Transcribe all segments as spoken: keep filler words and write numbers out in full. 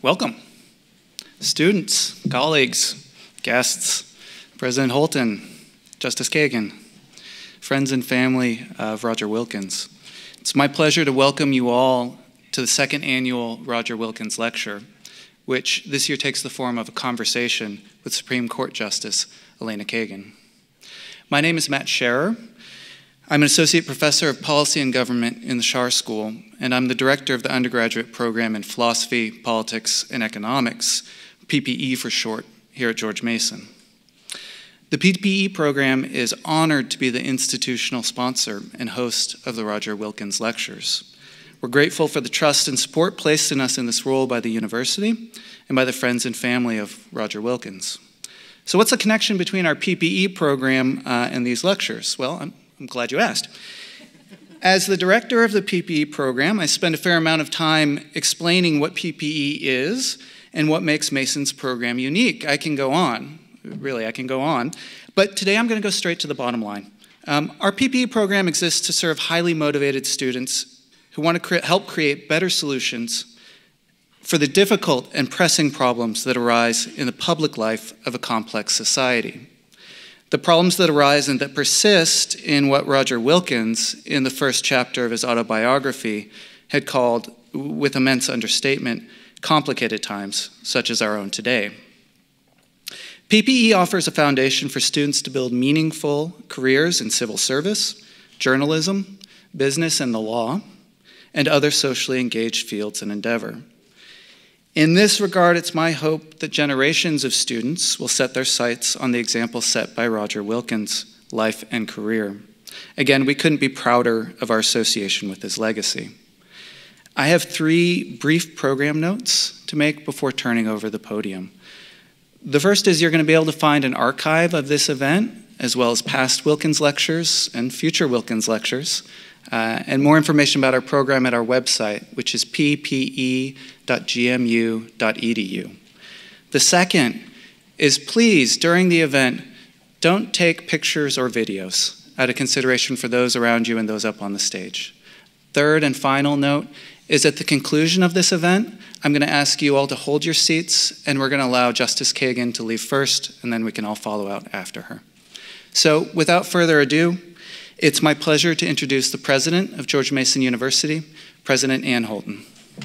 Welcome. Students, colleagues, guests, President Holton, Justice Kagan, friends and family of Roger Wilkins. It's my pleasure to welcome you all to the second annual Roger Wilkins Lecture, which this year takes the form of a conversation with Supreme Court Justice Elena Kagan. My name is Matt Scherer. I'm an associate professor of policy and government in the Schar School, and I'm the director of the undergraduate program in philosophy, politics, and economics, P P E for short, here at George Mason. The P P E program is honored to be the institutional sponsor and host of the Roger Wilkins Lectures. We're grateful for the trust and support placed in us in this role by the university and by the friends and family of Roger Wilkins. So what's the connection between our P P E program uh, and these lectures? Well, I'm I'm glad you asked. As the director of the P P E program, I spend a fair amount of time explaining what P P E is and what makes Mason's program unique. I can go on, really, I can go on. But today I'm going to go straight to the bottom line. Um, our P P E program exists to serve highly motivated students who want to cre- help create better solutions for the difficult and pressing problems that arise in the public life of a complex society. The problems that arise and that persist in what Roger Wilkins, in the first chapter of his autobiography, had called, with immense understatement, complicated times, such as our own today. P P E offers a foundation for students to build meaningful careers in civil service, journalism, business and the law, and other socially engaged fields and endeavor. In this regard, it's my hope that generations of students will set their sights on the example set by Roger Wilkins' life and career. Again, we couldn't be prouder of our association with his legacy. I have three brief program notes to make before turning over the podium. The first is you're going to be able to find an archive of this event, as well as past Wilkins lectures and future Wilkins lectures, Uh, and more information about our program at our website, which is p p e dot g m u dot e d u. The second is, please, during the event, don't take pictures or videos out of consideration for those around you and those up on the stage. Third and final note is, at the conclusion of this event, I'm going to ask you all to hold your seats, and we're going to allow Justice Kagan to leave first, and then we can all follow out after her. So without further ado, it's my pleasure to introduce the president of George Mason University, President Ann Holton.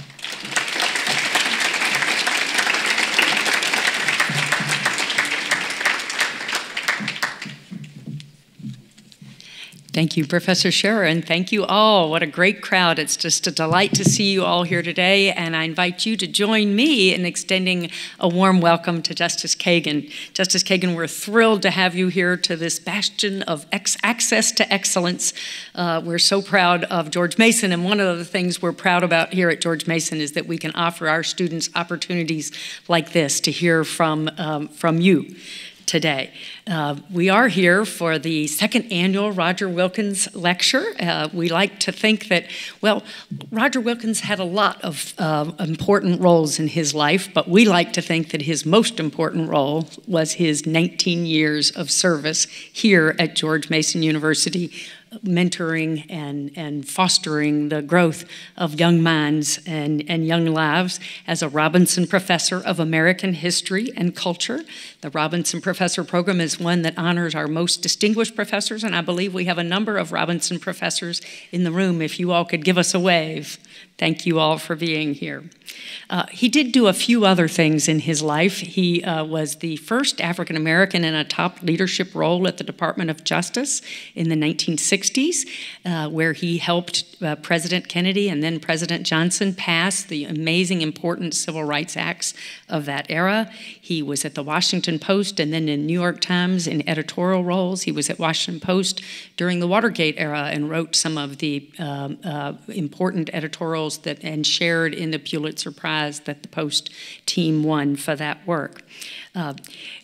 Thank you, Professor Scherer, and thank you all. What a great crowd. It's just a delight to see you all here today, and I invite you to join me in extending a warm welcome to Justice Kagan. Justice Kagan, we're thrilled to have you here to this bastion of ex access to excellence. Uh, we're so proud of George Mason, and one of the things we're proud about here at George Mason is that we can offer our students opportunities like this to hear from, um, from you today. Uh, we are here for the second annual Roger Wilkins Lecture. Uh, we like to think that, well, Roger Wilkins had a lot of uh, important roles in his life, but we like to think that his most important role was his nineteen years of service here at George Mason University, mentoring and, and fostering the growth of young minds and, and young lives as a Robinson Professor of American History and Culture. The Robinson Professor Program is one that honors our most distinguished professors, and I believe we have a number of Robinson professors in the room. If you all could give us a wave. Thank you all for being here. Uh, he did do a few other things in his life. He uh, was the first African American in a top leadership role at the Department of Justice in the nineteen sixties, uh, where he helped uh, President Kennedy and then President Johnson pass the amazing, important civil rights acts of that era. He was at the Washington Post and then in New York Times in editorial roles. He was at Washington Post during the Watergate era and wrote some of the um, uh, important editorials that and shared in the Pulitzer Prize that the Post team won for that work. Uh,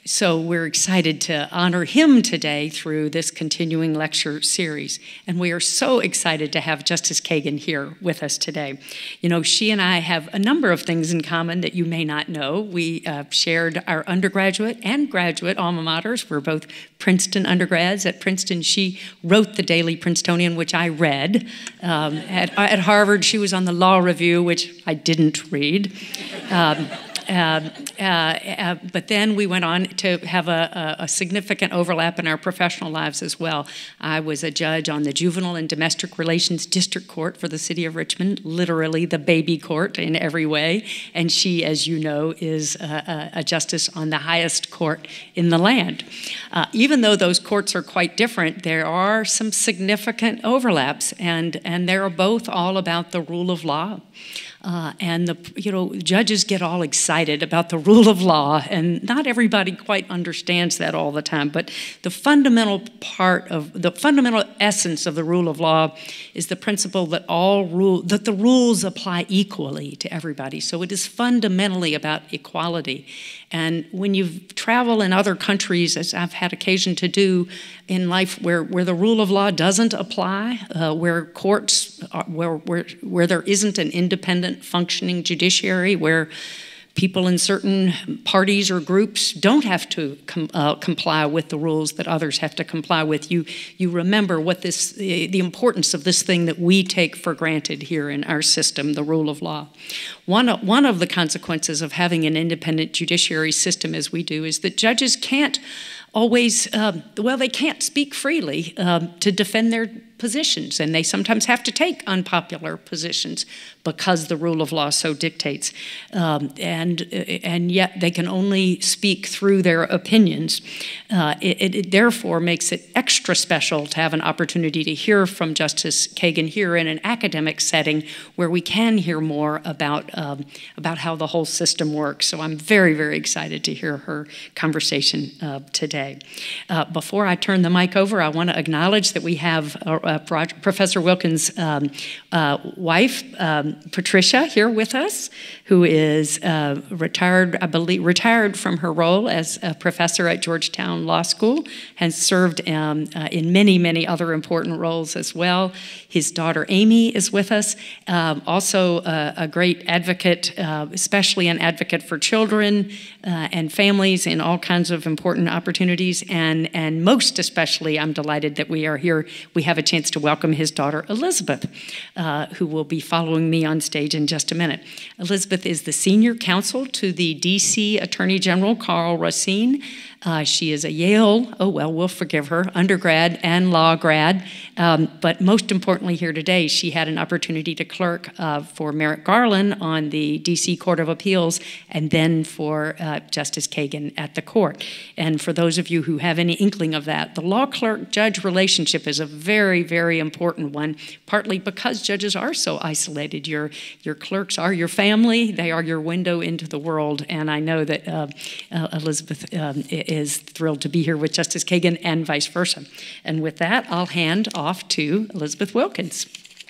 So we're excited to honor him today through this continuing lecture series. And we are so excited to have Justice Kagan here with us today. You know, she and I have a number of things in common that you may not know. We uh, shared our undergraduate and graduate alma maters. We're both Princeton undergrads. At Princeton, she wrote the Daily Princetonian, which I read. Um, at, at Harvard, she was on the Law Review, which I didn't read. Um, Uh, uh, uh, but then we went on to have a, a, a significant overlap in our professional lives as well. I was a judge on the Juvenile and Domestic Relations District Court for the City of Richmond, literally the baby court in every way. And she, as you know, is a, a justice on the highest court in the land. Uh, even though those courts are quite different, there are some significant overlaps, and, and they're both all about the rule of law. Uh, and the you know judges get all excited about the rule of law, and not everybody quite understands that all the time. But the fundamental part of the fundamental essence of the rule of law is the principle that all rule that the rules apply equally to everybody. So it is fundamentally about equality. And when you travel in other countries, as I've had occasion to do in life, where, where the rule of law doesn't apply, uh, where courts, are, where, where, where there isn't an independent functioning judiciary, where people in certain parties or groups don't have to com uh, comply with the rules that others have to comply with, you, you remember what this, the, the importance of this thing that we take for granted here in our system, the rule of law. One of, one of the consequences of having an independent judiciary system as we do is that judges can't always, uh, well, they can't speak freely uh, to defend their positions, and they sometimes have to take unpopular positions because the rule of law so dictates. Um, and, and yet they can only speak through their opinions. Uh, it, it therefore makes it extra special to have an opportunity to hear from Justice Kagan here in an academic setting where we can hear more about, um, about how the whole system works. So I'm very, very excited to hear her conversation uh, today. Uh, before I turn the mic over, I want to acknowledge that we have uh, uh, Professor Wilkins' um, uh, wife, um, Patricia, here with us, who is uh, retired, I believe, retired from her role as a professor at Georgetown Law School, has served um, uh, in many, many other important roles as well. His daughter Amy is with us, um, also uh, a great advocate, uh, especially an advocate for children uh, and families in all kinds of important opportunities. And, and most especially, I'm delighted that we are here. We have a chance to welcome his daughter Elizabeth, uh, who will be following me on stage in just a minute. Elizabeth is the senior counsel to the D C Attorney General Carl Racine. Uh, she is a Yale, oh well, we'll forgive her, undergrad and law grad. Um, but most importantly here today, she had an opportunity to clerk uh, for Merrick Garland on the D C Court of Appeals, and then for uh, Justice Kagan at the court. And for those of you who have any inkling of that, the law clerk-judge relationship is a very, very important one, partly because judges are so isolated. Your, your clerks are your family, they are your window into the world, and I know that uh, uh, Elizabeth um, is thrilled to be here with Justice Kagan and vice versa. And with that, I'll hand off to Elizabeth Wilkins.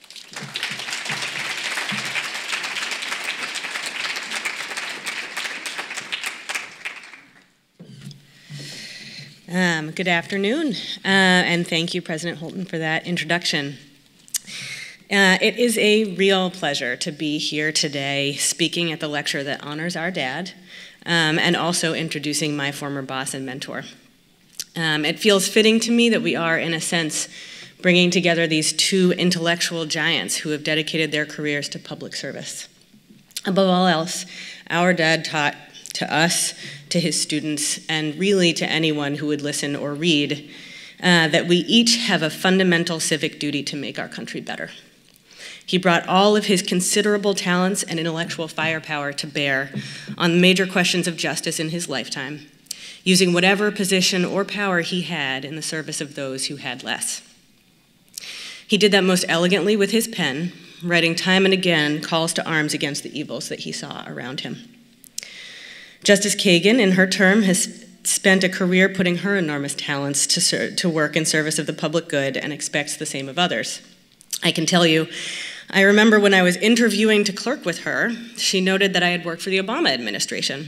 Um, good afternoon, uh, and thank you, President Holton, for that introduction. Uh, it is a real pleasure to be here today speaking at the lecture that honors our dad, um, and also introducing my former boss and mentor. Um, it feels fitting to me that we are, in a sense, bringing together these two intellectual giants who have dedicated their careers to public service. Above all else, our dad taught to us, to his students, and really to anyone who would listen or read, uh, that we each have a fundamental civic duty to make our country better. He brought all of his considerable talents and intellectual firepower to bear on major questions of justice in his lifetime, using whatever position or power he had in the service of those who had less. He did that most elegantly with his pen, writing time and again calls to arms against the evils that he saw around him. Justice Kagan, in her term, has spent a career putting her enormous talents to, to work in service of the public good and expects the same of others. I can tell you, I remember when I was interviewing to clerk with her, she noted that I had worked for the Obama administration.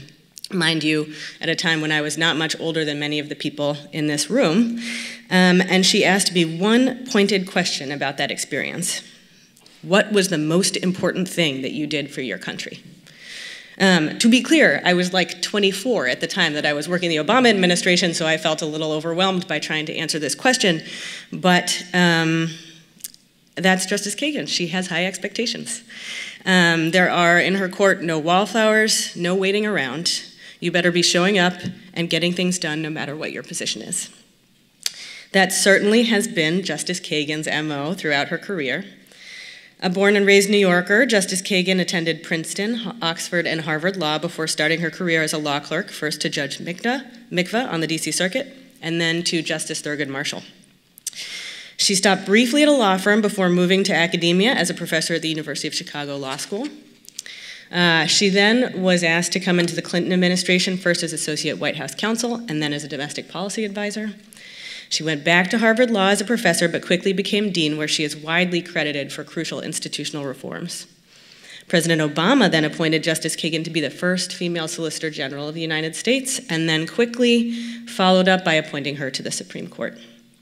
mind you, at a time when I was not much older than many of the people in this room. Um, and she asked me one pointed question about that experience. What was the most important thing that you did for your country? Um, to be clear, I was like twenty-four at the time that I was working in the Obama administration, so I felt a little overwhelmed by trying to answer this question. But um, that's Justice Kagan. She has high expectations. Um, there are in her court no wallflowers, no waiting around. You better be showing up and getting things done no matter what your position is. That certainly has been Justice Kagan's M O throughout her career. A born and raised New Yorker, Justice Kagan attended Princeton, Oxford, and Harvard Law before starting her career as a law clerk, first to Judge Mikva on the D C Circuit, and then to Justice Thurgood Marshall. She stopped briefly at a law firm before moving to academia as a professor at the University of Chicago Law School. Uh, she then was asked to come into the Clinton administration, first as Associate White House Counsel, and then as a domestic policy advisor. She went back to Harvard Law as a professor, but quickly became dean, where she is widely credited for crucial institutional reforms. President Obama then appointed Justice Kagan to be the first female Solicitor General of the United States, and then quickly followed up by appointing her to the Supreme Court.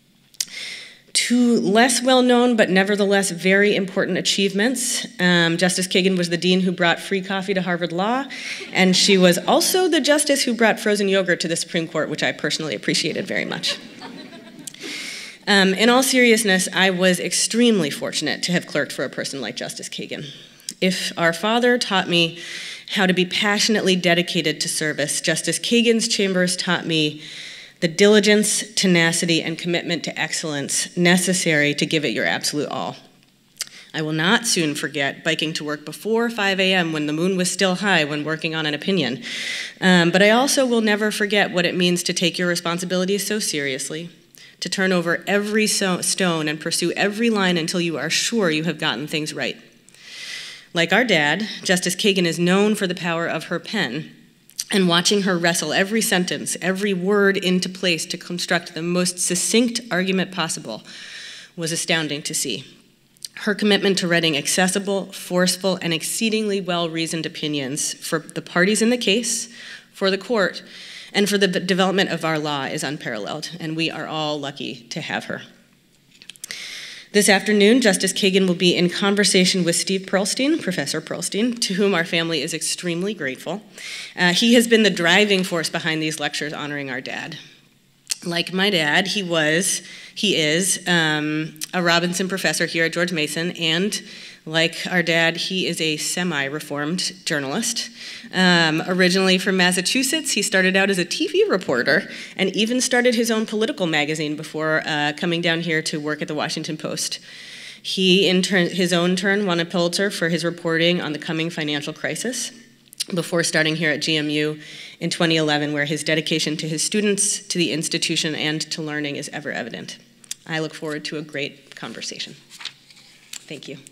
Two less well-known, but nevertheless very important achievements. Um, Justice Kagan was the dean who brought free coffee to Harvard Law, and she was also the justice who brought frozen yogurt to the Supreme Court, which I personally appreciated very much. Um, in all seriousness, I was extremely fortunate to have clerked for a person like Justice Kagan. If our father taught me how to be passionately dedicated to service, Justice Kagan's chambers taught me the diligence, tenacity, and commitment to excellence necessary to give it your absolute all. I will not soon forget biking to work before five A M when the moon was still high when working on an opinion. Um, but I also will never forget what it means to take your responsibilities so seriously, to turn over every so stone and pursue every line until you are sure you have gotten things right. Like our dad, Justice Kagan is known for the power of her pen, and watching her wrestle every sentence, every word into place to construct the most succinct argument possible was astounding to see. Her commitment to writing accessible, forceful, and exceedingly well-reasoned opinions for the parties in the case, for the court, and for the development of our law is unparalleled, and we are all lucky to have her. This afternoon, Justice Kagan will be in conversation with Steve Pearlstein, Professor Pearlstein, to whom our family is extremely grateful. Uh, he has been the driving force behind these lectures honoring our dad. Like my dad, he was, he is, um, a Robinson professor here at George Mason, and like our dad, he is a semi-reformed journalist. Um, originally from Massachusetts, he started out as a T V reporter and even started his own political magazine before uh, coming down here to work at the Washington Post. He, in turn, his own turn, won a Pulitzer for his reporting on the coming financial crisis before starting here at G M U in twenty eleven, where his dedication to his students, to the institution, and to learning is ever evident. I look forward to a great conversation. Thank you.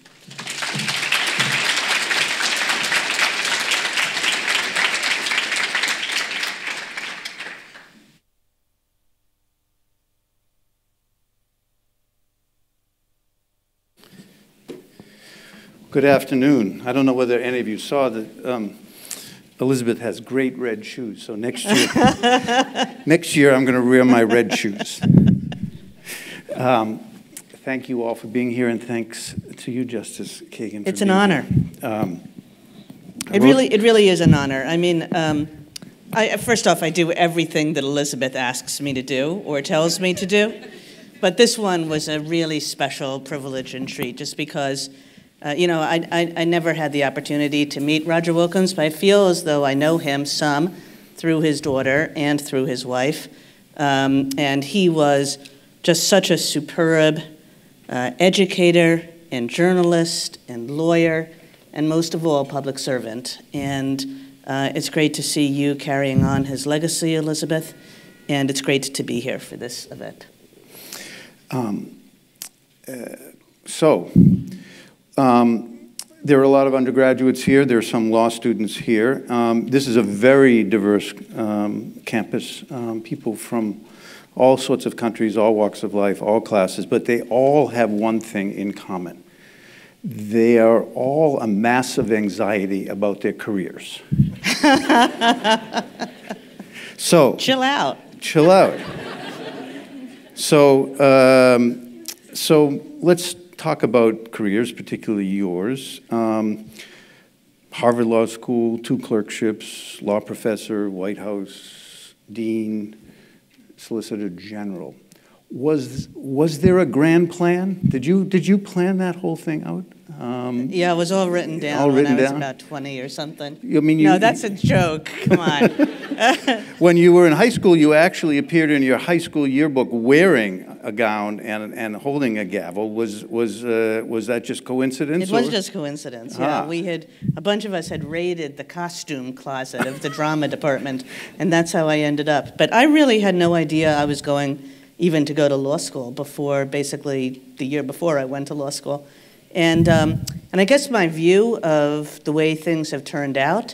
Good afternoon. I don't know whether any of you saw that um, Elizabeth has great red shoes, so next year, next year I'm going to wear my red shoes. Um, thank you all for being here, and thanks to you, Justice Kagan. For it's an being honor. Um, it really, it really is an honor. I mean, um, I, first off, I do everything that Elizabeth asks me to do or tells me to do, but this one was a really special privilege and treat, just because. Uh, you know, I, I, I never had the opportunity to meet Roger Wilkins, but I feel as though I know him some through his daughter and through his wife. Um, and he was just such a superb uh, educator and journalist and lawyer, and most of all, public servant. And uh, it's great to see you carrying on his legacy, Elizabeth, and it's great to be here for this event. Um, uh, so. Um, there are a lot of undergraduates here. There are some law students here. Um, this is a very diverse um, campus. Um, people from all sorts of countries, all walks of life, all classes, but they all have one thing in common. they are all a massive anxiety about their careers. So chill out. Chill out. So, um, so let's talk about careers, particularly yours. Um, Harvard Law School, two clerkships, law professor, White House, dean, solicitor general. Was was there a grand plan? Did you did you plan that whole thing out? Um, yeah, it was all written down all when written I was down? about twenty or something. I mean, you, no, that's a joke. Come on. When you were in high school, you actually appeared in your high school yearbook wearing a gown and and holding a gavel. Was was uh, was that just coincidence? It was or? just coincidence. Yeah, ah. we had a bunch of us had raided the costume closet of the drama department, and that's how I ended up. But I really had no idea I was going even to go to law school before, basically the year before I went to law school. And, um, and I guess my view of the way things have turned out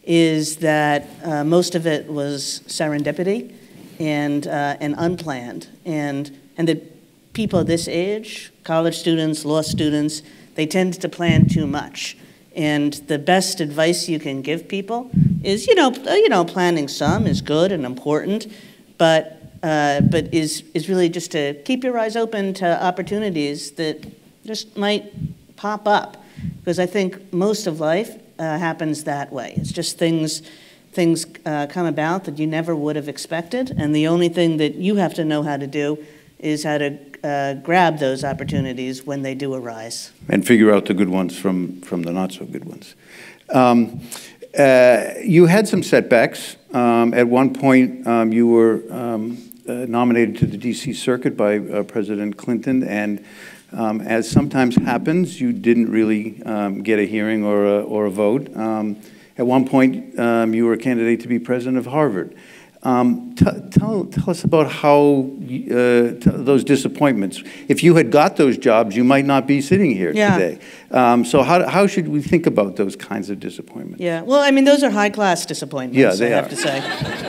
is that uh, most of it was serendipity and, uh, and unplanned. And, and that people this age, college students, law students, they tend to plan too much. And the best advice you can give people is, you know, you know, planning some is good and important, but Uh, but is, is really just to keep your eyes open to opportunities that just might pop up. Because I think most of life uh, happens that way. It's just things, things uh, come about that you never would have expected, and the only thing that you have to know how to do is how to uh, grab those opportunities when they do arise. And figure out the good ones from, from the not so good ones. Um, uh, you had some setbacks. Um, at one point, um, you were um, uh, nominated to the D C Circuit by uh, President Clinton, and um, as sometimes happens, you didn't really um, get a hearing or a, or a vote. Um, at one point, um, you were a candidate to be president of Harvard. Um, tell, tell us about how uh, those disappointments. If you had got those jobs, you might not be sitting here yeah. today. Um, so how, how should we think about those kinds of disappointments? Yeah, well, I mean, those are high-class disappointments, yeah, they I are. have to say.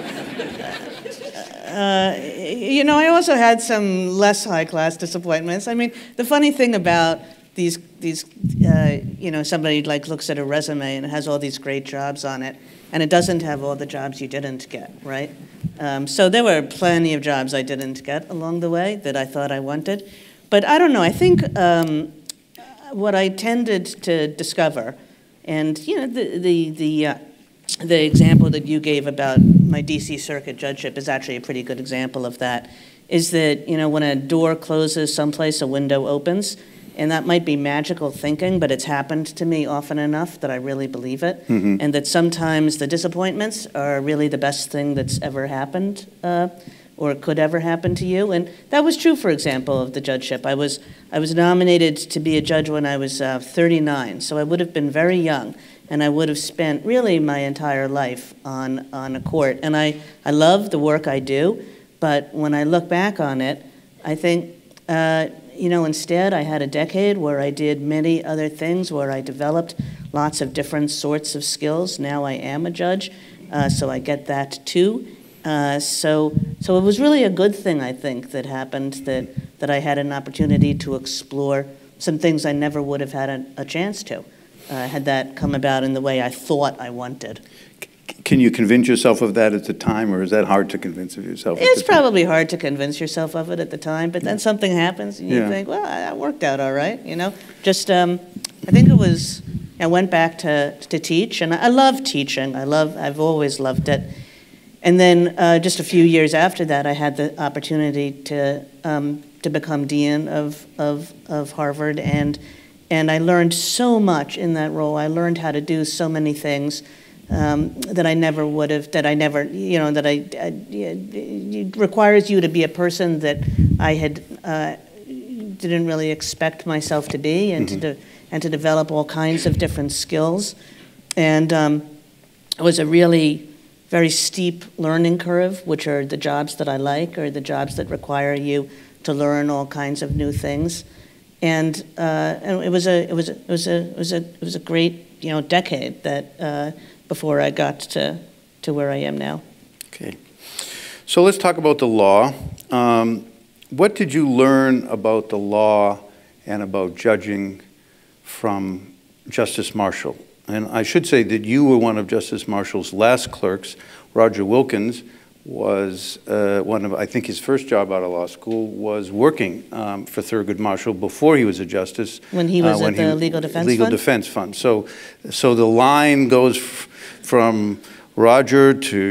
uh, you know, I also had some less high-class disappointments. I mean, the funny thing about these, these uh, you know, somebody like looks at a resume and it has all these great jobs on it, and it doesn't have all the jobs you didn't get, right? Um, so there were plenty of jobs I didn't get along the way that I thought I wanted. But I don't know, I think um, what I tended to discover, and you know, the, the, the, uh, the example that you gave about my D C Circuit judgeship is actually a pretty good example of that, is that, you know, when a door closes someplace, a window opens. And that might be magical thinking, but it's happened to me often enough that I really believe it. Mm-hmm. And that sometimes the disappointments are really the best thing that's ever happened uh, or could ever happen to you. And that was true, for example, of the judgeship. I was, I was nominated to be a judge when I was uh, thirty-nine, so I would have been very young. And I would have spent really my entire life on, on a court. And I, I love the work I do, but when I look back on it, I think, uh, you know, instead I had a decade where I did many other things, where I developed lots of different sorts of skills. Now I am a judge, uh, so I get that too. Uh, so, so it was really a good thing, I think, that happened, that, that I had an opportunity to explore some things I never would have had a, a chance to, uh, had that come about in the way I thought I wanted. Can you convince yourself of that at the time, or is that hard to convince of yourself? It's probably hard to convince yourself of it at the time, but then something happens and you yeah. think, well, that worked out all right, you know? Just, um, I think it was, I went back to, to teach, and I love teaching. I love, I've always loved it. And then uh, just a few years after that, I had the opportunity to, um, to become dean of, of, of Harvard, and, and I learned so much in that role. I learned how to do so many things Um, that I never would have, that I never, you know, that I, I, it requires you to be a person that I had, uh, didn't really expect myself to be, and, mm-hmm. to, de and to develop all kinds of different skills. And um, it was a really very steep learning curve, which are the jobs that I like, or the jobs that require you to learn all kinds of new things. And, uh, and it was a, it was a, it was a, it was a, it was a great, you know, decade that, uh, before I got to, to where I am now. Okay. So let's talk about the law. Um, what did you learn about the law and about judging from Justice Marshall. And I should say that you were one of Justice Marshall's last clerks. Roger Wilkins was uh, one of, I think his first job out of law school was working um, for Thurgood Marshall before he was a justice. When he was uh, when at the he, Legal Defense Legal Fund? Defense Fund. So, so the line goes f from Roger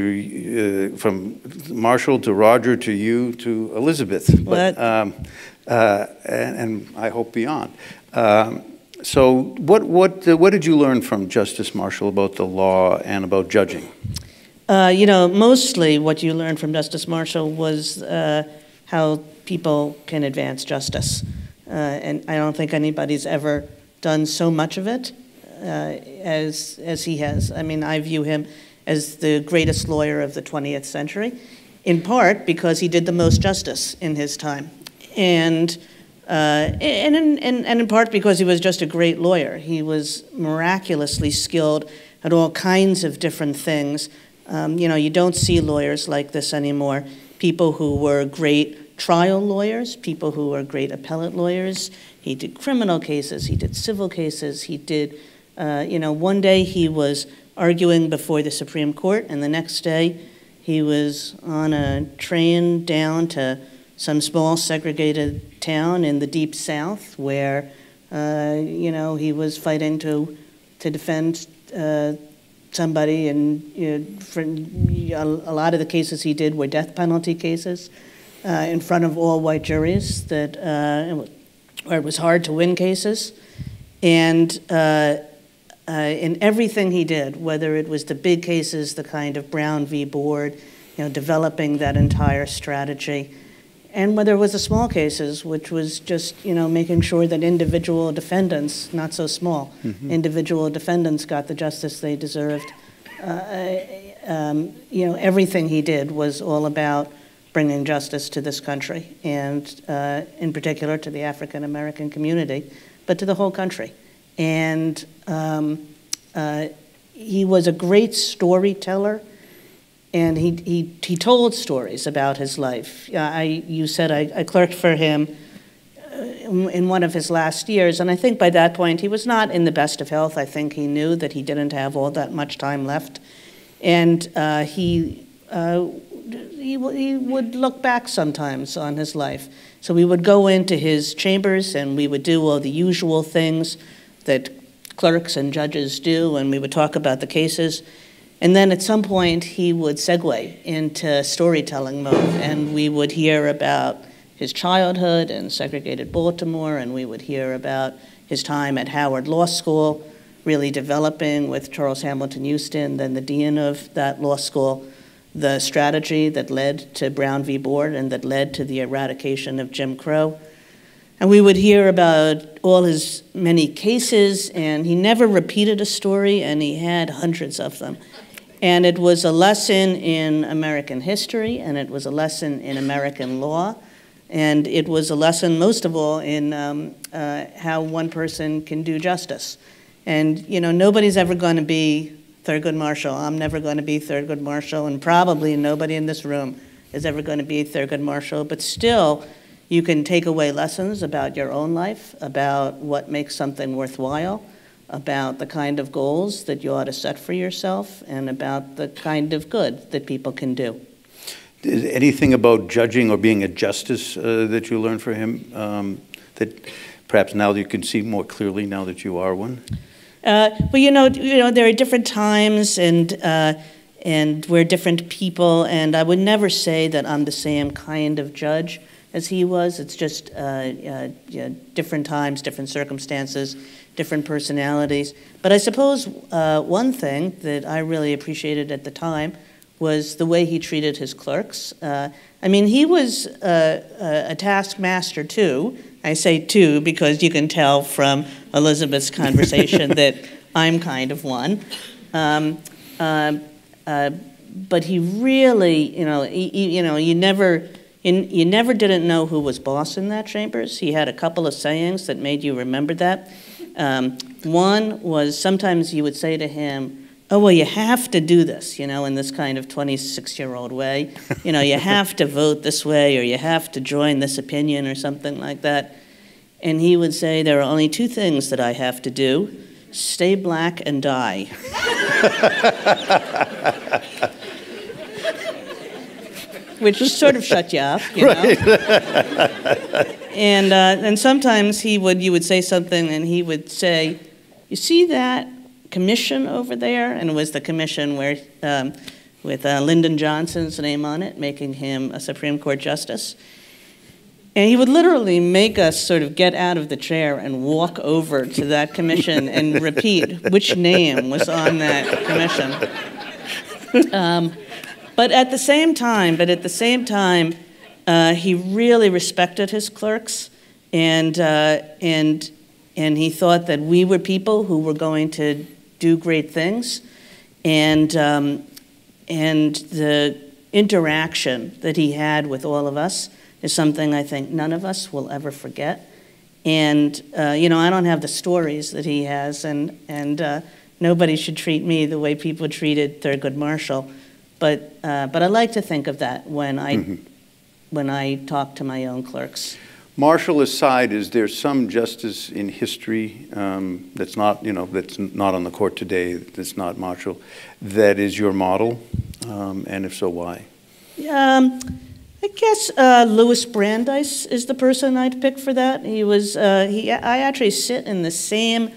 to, uh, from Marshall to Roger to you to Elizabeth. But, um, uh, and, and I hope beyond. Um, so what, what, uh, what did you learn from Justice Marshall about the law and about judging? Uh, you know, mostly what you learned from Justice Marshall was uh, how people can advance justice. Uh, and I don't think anybody's ever done so much of it uh, as, as he has. I mean, I view him as the greatest lawyer of the twentieth century, in part because he did the most justice in his time. And, uh, and, in, and, and in part because he was just a great lawyer. He was miraculously skilled at all kinds of different things. Um, you know, you don't see lawyers like this anymore. People who were great trial lawyers, people who were great appellate lawyers. He did criminal cases, he did civil cases, he did, uh, you know, one day he was arguing before the Supreme Court, and the next day he was on a train down to some small segregated town in the deep South where, uh, you know, he was fighting to, to defend uh, somebody, and you know, for, a lot of the cases he did were death penalty cases uh, in front of all white juries that uh, where it was hard to win cases. And uh, uh, in everything he did, whether it was the big cases, the kind of Brown v. Board, you know, developing that entire strategy, and whether it was the small cases, which was just, you know, making sure that individual defendants, not so small, mm-hmm. individual defendants got the justice they deserved. Uh, um, you know, everything he did was all about bringing justice to this country, and uh, in particular to the African American community, but to the whole country. And um, uh, he was a great storyteller. And he, he, he told stories about his life. Uh, I, you said I, I clerked for him uh, in, in one of his last years, and I think by that point he was not in the best of health. I think he knew that he didn't have all that much time left. And uh, he, uh, he, he would look back sometimes on his life. So we would go into his chambers and we would do all the usual things that clerks and judges do, and we would talk about the cases. And then at some point, he would segue into storytelling mode, and we would hear about his childhood in segregated Baltimore, and we would hear about his time at Howard Law School, really developing with Charles Hamilton Houston, then the dean of that law school, the strategy that led to Brown v. Board and that led to the eradication of Jim Crow. And we would hear about all his many cases, and he never repeated a story, and he had hundreds of them. And it was a lesson in American history, and it was a lesson in American law, and it was a lesson, most of all, in um, uh, how one person can do justice. And, you know, nobody's ever going to be Thurgood Marshall. I'm never going to be Thurgood Marshall, and probably nobody in this room is ever going to be Thurgood Marshall, but still, you can take away lessons about your own life, about what makes something worthwhile, about the kind of goals that you ought to set for yourself, and about the kind of good that people can do. Is anything about judging or being a justice uh, that you learned from him um, that perhaps now that you can see more clearly now that you are one? Uh, well, you know, you know, there are different times, and uh, and we're different people, and I would never say that I'm the same kind of judge as he was. It's just uh, uh, yeah, different times, different circumstances, different personalities. But I suppose uh, one thing that I really appreciated at the time was the way he treated his clerks. Uh, I mean, he was uh, a taskmaster too. I say too because you can tell from Elizabeth's conversation that I'm kind of one. Um, uh, uh, but he really, you know, he, he, you know, you never. In, you never didn't know who was boss in that chambers. He had a couple of sayings that made you remember that. Um, one was sometimes you would say to him, oh, well, you have to do this, you know, in this kind of twenty-six-year-old way. You know, you have to vote this way, or you have to join this opinion or something like that. and he would say, there are only two things that I have to do, stay black and die. Which sort of shut you up, you right. know. and uh, and sometimes he would, you would say something, and he would say, "You see that commission over there?" And it was the commission where, um, with uh, Lyndon Johnson's name on it, making him a Supreme Court justice. And he would literally make us sort of get out of the chair and walk over to that commission and repeat which name was on that commission. Um, But at the same time, but at the same time, uh, he really respected his clerks, and uh, and and he thought that we were people who were going to do great things, and um, and the interaction that he had with all of us is something I think none of us will ever forget. And uh, you know, I don't have the stories that he has, and and uh, nobody should treat me the way people treated Thurgood Marshall. But uh, but I like to think of that when I mm-hmm. when I talk to my own clerks. Marshall aside, is there some justice in history um, that's not you know that's not on the court today, that's not Marshall, that is your model, um, and if so, why? Um, I guess uh, Louis Brandeis is the person I'd pick for that. He was uh, he. I actually sit in the same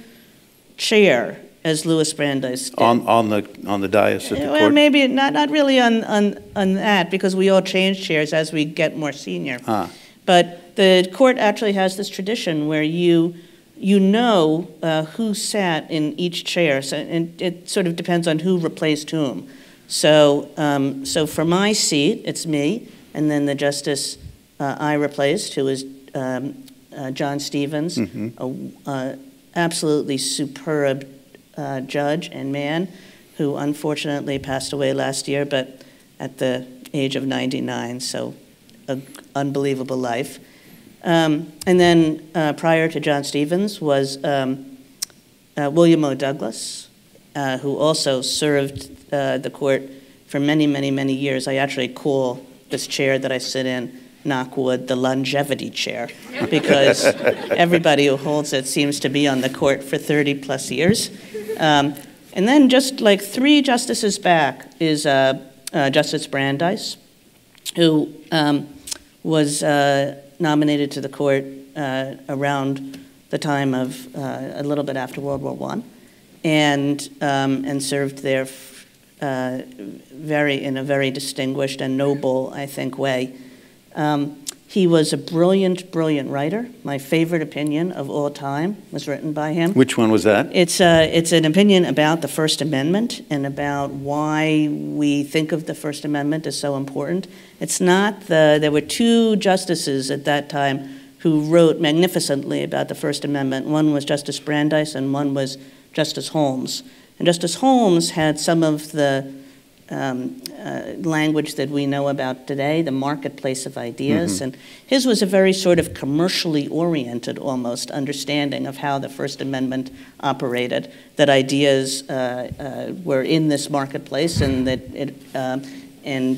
chair as Louis Brandeis did. On, on the on the dais at the well, court? Maybe not, not really on, on, on that, because we all change chairs as we get more senior. Ah. But the court actually has this tradition where you you know uh, who sat in each chair, so, and it sort of depends on who replaced whom. So, um, so for my seat, it's me, and then the justice uh, I replaced, who is um, uh, John Stevens, mm-hmm. a, a absolutely superb Uh, judge and man who unfortunately passed away last year, but at the age of ninety-nine, so an unbelievable life. Um, and then uh, prior to John Stevens was um, uh, William O. Douglas, uh, who also served uh, the court for many, many, many years. I actually call this chair that I sit in, knock wood, the longevity chair, because everybody who holds it seems to be on the court for thirty plus years. Um, and then just like three justices back is uh, uh, Justice Brandeis, who um, was uh, nominated to the court uh, around the time of uh, a little bit after World War One, and um, and served there uh, very in a very distinguished and noble, I think, way. Um, he was a brilliant, brilliant writer. My favorite opinion of all time was written by him. Which one was that? It's uh, it's an opinion about the First Amendment and about why we think of the First Amendment as so important. It's not the, there were two justices at that time who wrote magnificently about the First Amendment. One was Justice Brandeis and one was Justice Holmes. And Justice Holmes had some of the Um, uh, language that we know about today, the marketplace of ideas. Mm-hmm. And his was a very sort of commercially oriented almost understanding of how the First Amendment operated, that ideas uh, uh, were in this marketplace, and that it, uh, and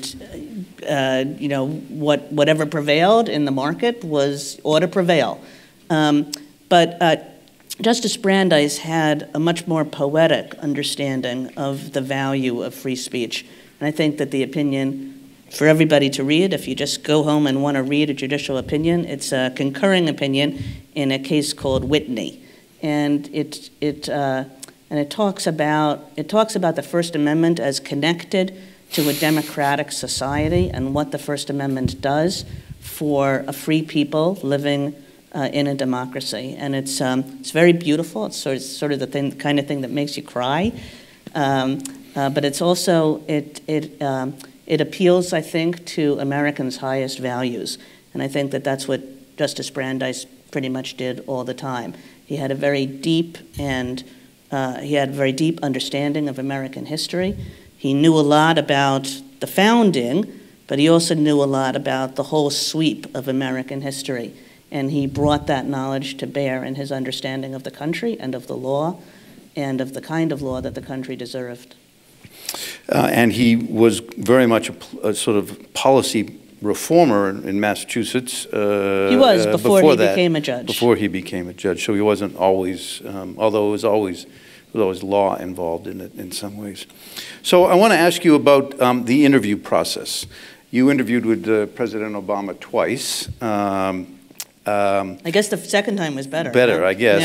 uh, you know, what whatever prevailed in the market was ought to prevail. Um, but uh, Justice Brandeis had a much more poetic understanding of the value of free speech. And I think that the opinion, for everybody to read, if you just go home and want to read a judicial opinion, it's a concurring opinion in a case called Whitney. And it, it, uh, and it, talks about, it talks about the First Amendment as connected to a democratic society and what the First Amendment does for a free people living Uh, in a democracy. And it's um, it's very beautiful. It's sort of, sort of the thing, kind of thing that makes you cry. Um, uh, but it's also, it, it, um, it appeals, I think, to Americans' highest values. And I think that that's what Justice Brandeis pretty much did all the time. He had a very deep and uh, he had a very deep understanding of American history. He knew a lot about the founding, but he also knew a lot about the whole sweep of American history. And he brought that knowledge to bear in his understanding of the country and of the law and of the kind of law that the country deserved. Uh, and he was very much a, a sort of policy reformer in, in Massachusetts. Uh, he was uh, before, before he that, became a judge. Before he became a judge, so he wasn't always, um, although it was always, there was always law involved in it in some ways. So I want to ask you about um, the interview process. You interviewed with uh, President Obama twice. Um, um, I guess the second time was better. Better, huh? I guess.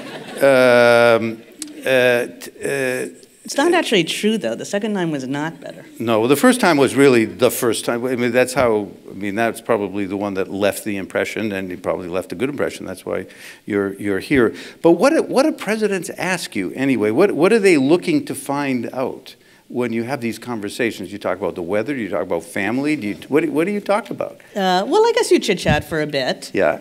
Yeah. Um, uh, t uh, It's not actually true, though. The second time was not better. No, well, the first time was really the first time. I mean, that's how, I mean, that's probably the one that left the impression, and he probably left a good impression. That's why you're, you're here. But what do, what do presidents ask you anyway? What, what are they looking to find out when you have these conversations? You talk about the weather? Do you talk about family? Do you, what, what do you talk about? Uh, well, I guess you chit-chat for a bit. Yeah.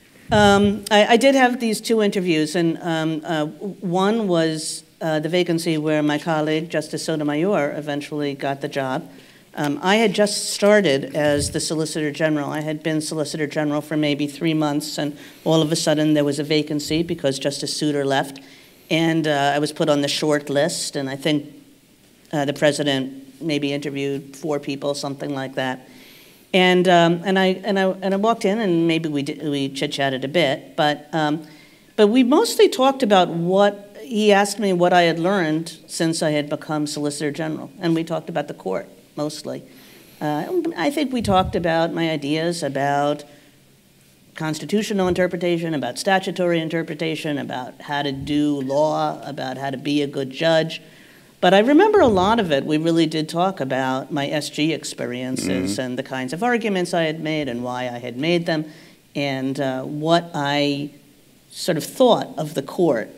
Um, I, I did have these two interviews, and um, uh, one was uh, the vacancy where my colleague, Justice Sotomayor, eventually got the job. Um, I had just started as the Solicitor General. I had been Solicitor General for maybe three months, and all of a sudden there was a vacancy because Justice Souter left, and uh, I was put on the short list, and I think uh, the President maybe interviewed four people, something like that. And um, and I and I and I walked in, and maybe we did, we chit chatted a bit, but um, but we mostly talked about what he asked me what I had learned since I had become Solicitor General, and we talked about the court mostly. Uh, I think we talked about my ideas about constitutional interpretation, about statutory interpretation, about how to do law, about how to be a good judge. But I remember a lot of it, we really did talk about my S G experiences mm-hmm. and the kinds of arguments I had made and why I had made them, and uh, what I sort of thought of the court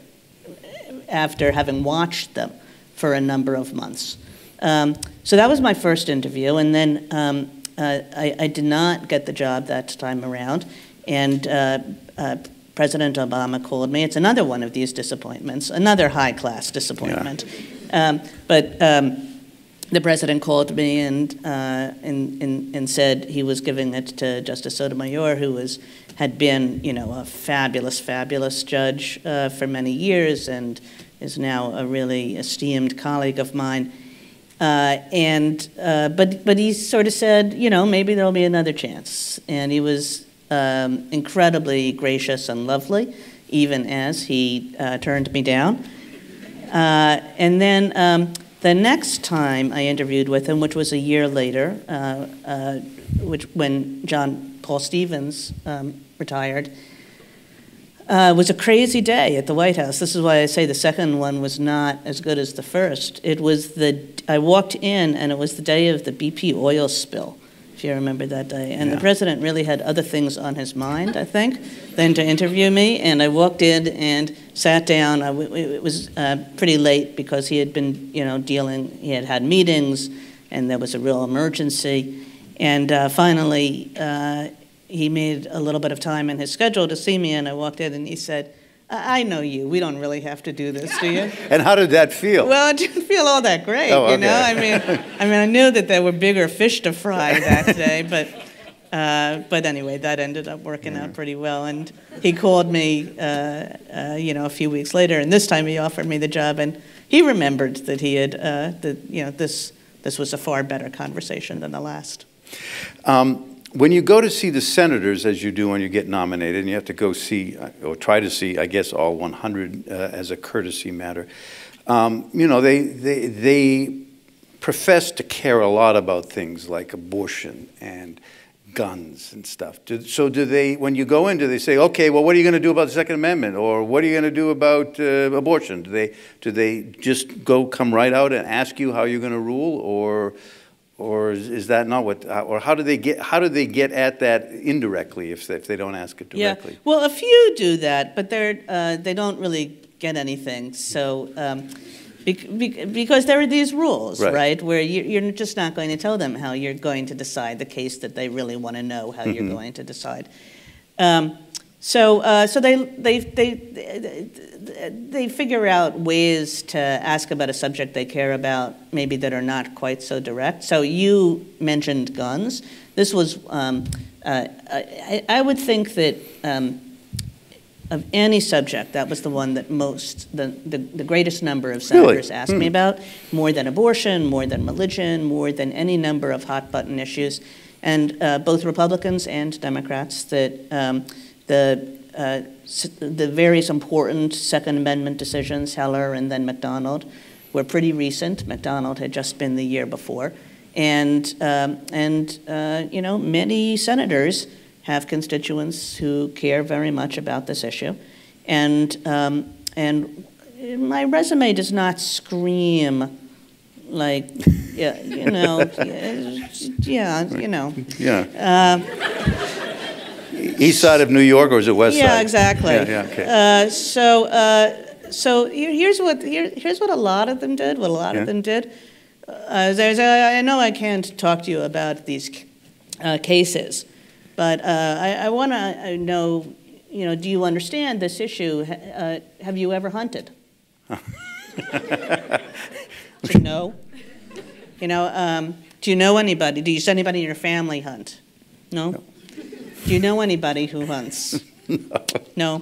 after having watched them for a number of months. Um, so that was my first interview, and then um, uh, I, I did not get the job that time around, and uh, uh, President Obama called me. It's another one of these disappointments, another high-class disappointment. Yeah. Um, but um, the president called me and, uh, and, and, and said he was giving it to Justice Sotomayor, who was, had been, you know, a fabulous, fabulous judge uh, for many years and is now a really esteemed colleague of mine. Uh, and, uh, but, but he sort of said, you know, maybe there'll be another chance. And he was um, incredibly gracious and lovely, even as he uh, turned me down. Uh, and then um, the next time I interviewed with him, which was a year later, uh, uh, which when John Paul Stevens um, retired, uh, was a crazy day at the White House. This is why I say the second one was not as good as the first. It was the, I walked in and it was the day of the B P oil spill, if you remember that day. And yeah. The president really had other things on his mind, I think, than to interview me. And I walked in and sat down. I, it was uh, pretty late because he had been, you know, dealing, he had had meetings, and there was a real emergency. And uh, finally, uh, he made a little bit of time in his schedule to see me, and I walked in and he said, I know you. We don't really have to do this, do you? And how did that feel? Well, it didn't feel all that great, oh, okay. you know? I mean, I mean, I knew that there were bigger fish to fry that day, but uh, but anyway, that ended up working yeah. out pretty well. And he called me, uh, uh, you know, a few weeks later, and this time he offered me the job, and he remembered that he had, uh, that you know, this this was a far better conversation than the last. Um, When you go to see the senators, as you do when you get nominated, and you have to go see, or try to see, I guess, all one hundred uh, as a courtesy matter, um, you know, they, they, they profess to care a lot about things like abortion and guns and stuff. Do, so do they, when you go in, do they say, okay, well, what are you going to do about the Second Amendment? Or what are you going to do about uh, abortion? Do they, do they just go, come right out and ask you how you're going to rule? Or... Or is, is that not what? Or how do they get? How do they get at that indirectly if they, if they don't ask it directly? Yeah. Well, a few do that, but they're uh, they don't really get anything. So um, bec because there are these rules, right? right where you, you're just not going to tell them how you're going to decide the case that they really want to know how mm-hmm. you're going to decide. Um, so uh, so they they they. they They figure out ways to ask about a subject they care about, maybe that are not quite so direct. So you mentioned guns. This was, um, uh, I, I would think that um, of any subject, that was the one that most, the, the, the greatest number of senators really? asked hmm. me about, more than abortion, more than religion, more than any number of hot button issues. and uh, both Republicans and Democrats, that um, the uh, the various important Second Amendment decisions, Heller and then McDonald, were pretty recent. McDonald had just been the year before, and um, and uh, you know, many senators have constituents who care very much about this issue, and um, and my resume does not scream like, yeah, you know, yeah, you know. Yeah. Uh, East side of New York, or is it west yeah, side? Yeah, exactly. Yeah, yeah, okay. Uh, so, uh, so here's what here, here's what a lot of them did. What a lot yeah. of them did. Uh, there's, I know I can't talk to you about these uh, cases, but uh, I, I want to know. You know, do you understand this issue? Uh, have you ever hunted? So, no. You know, um, do you know anybody? Do you see anybody in your family hunt? No. no. Do you know anybody who hunts? No. No.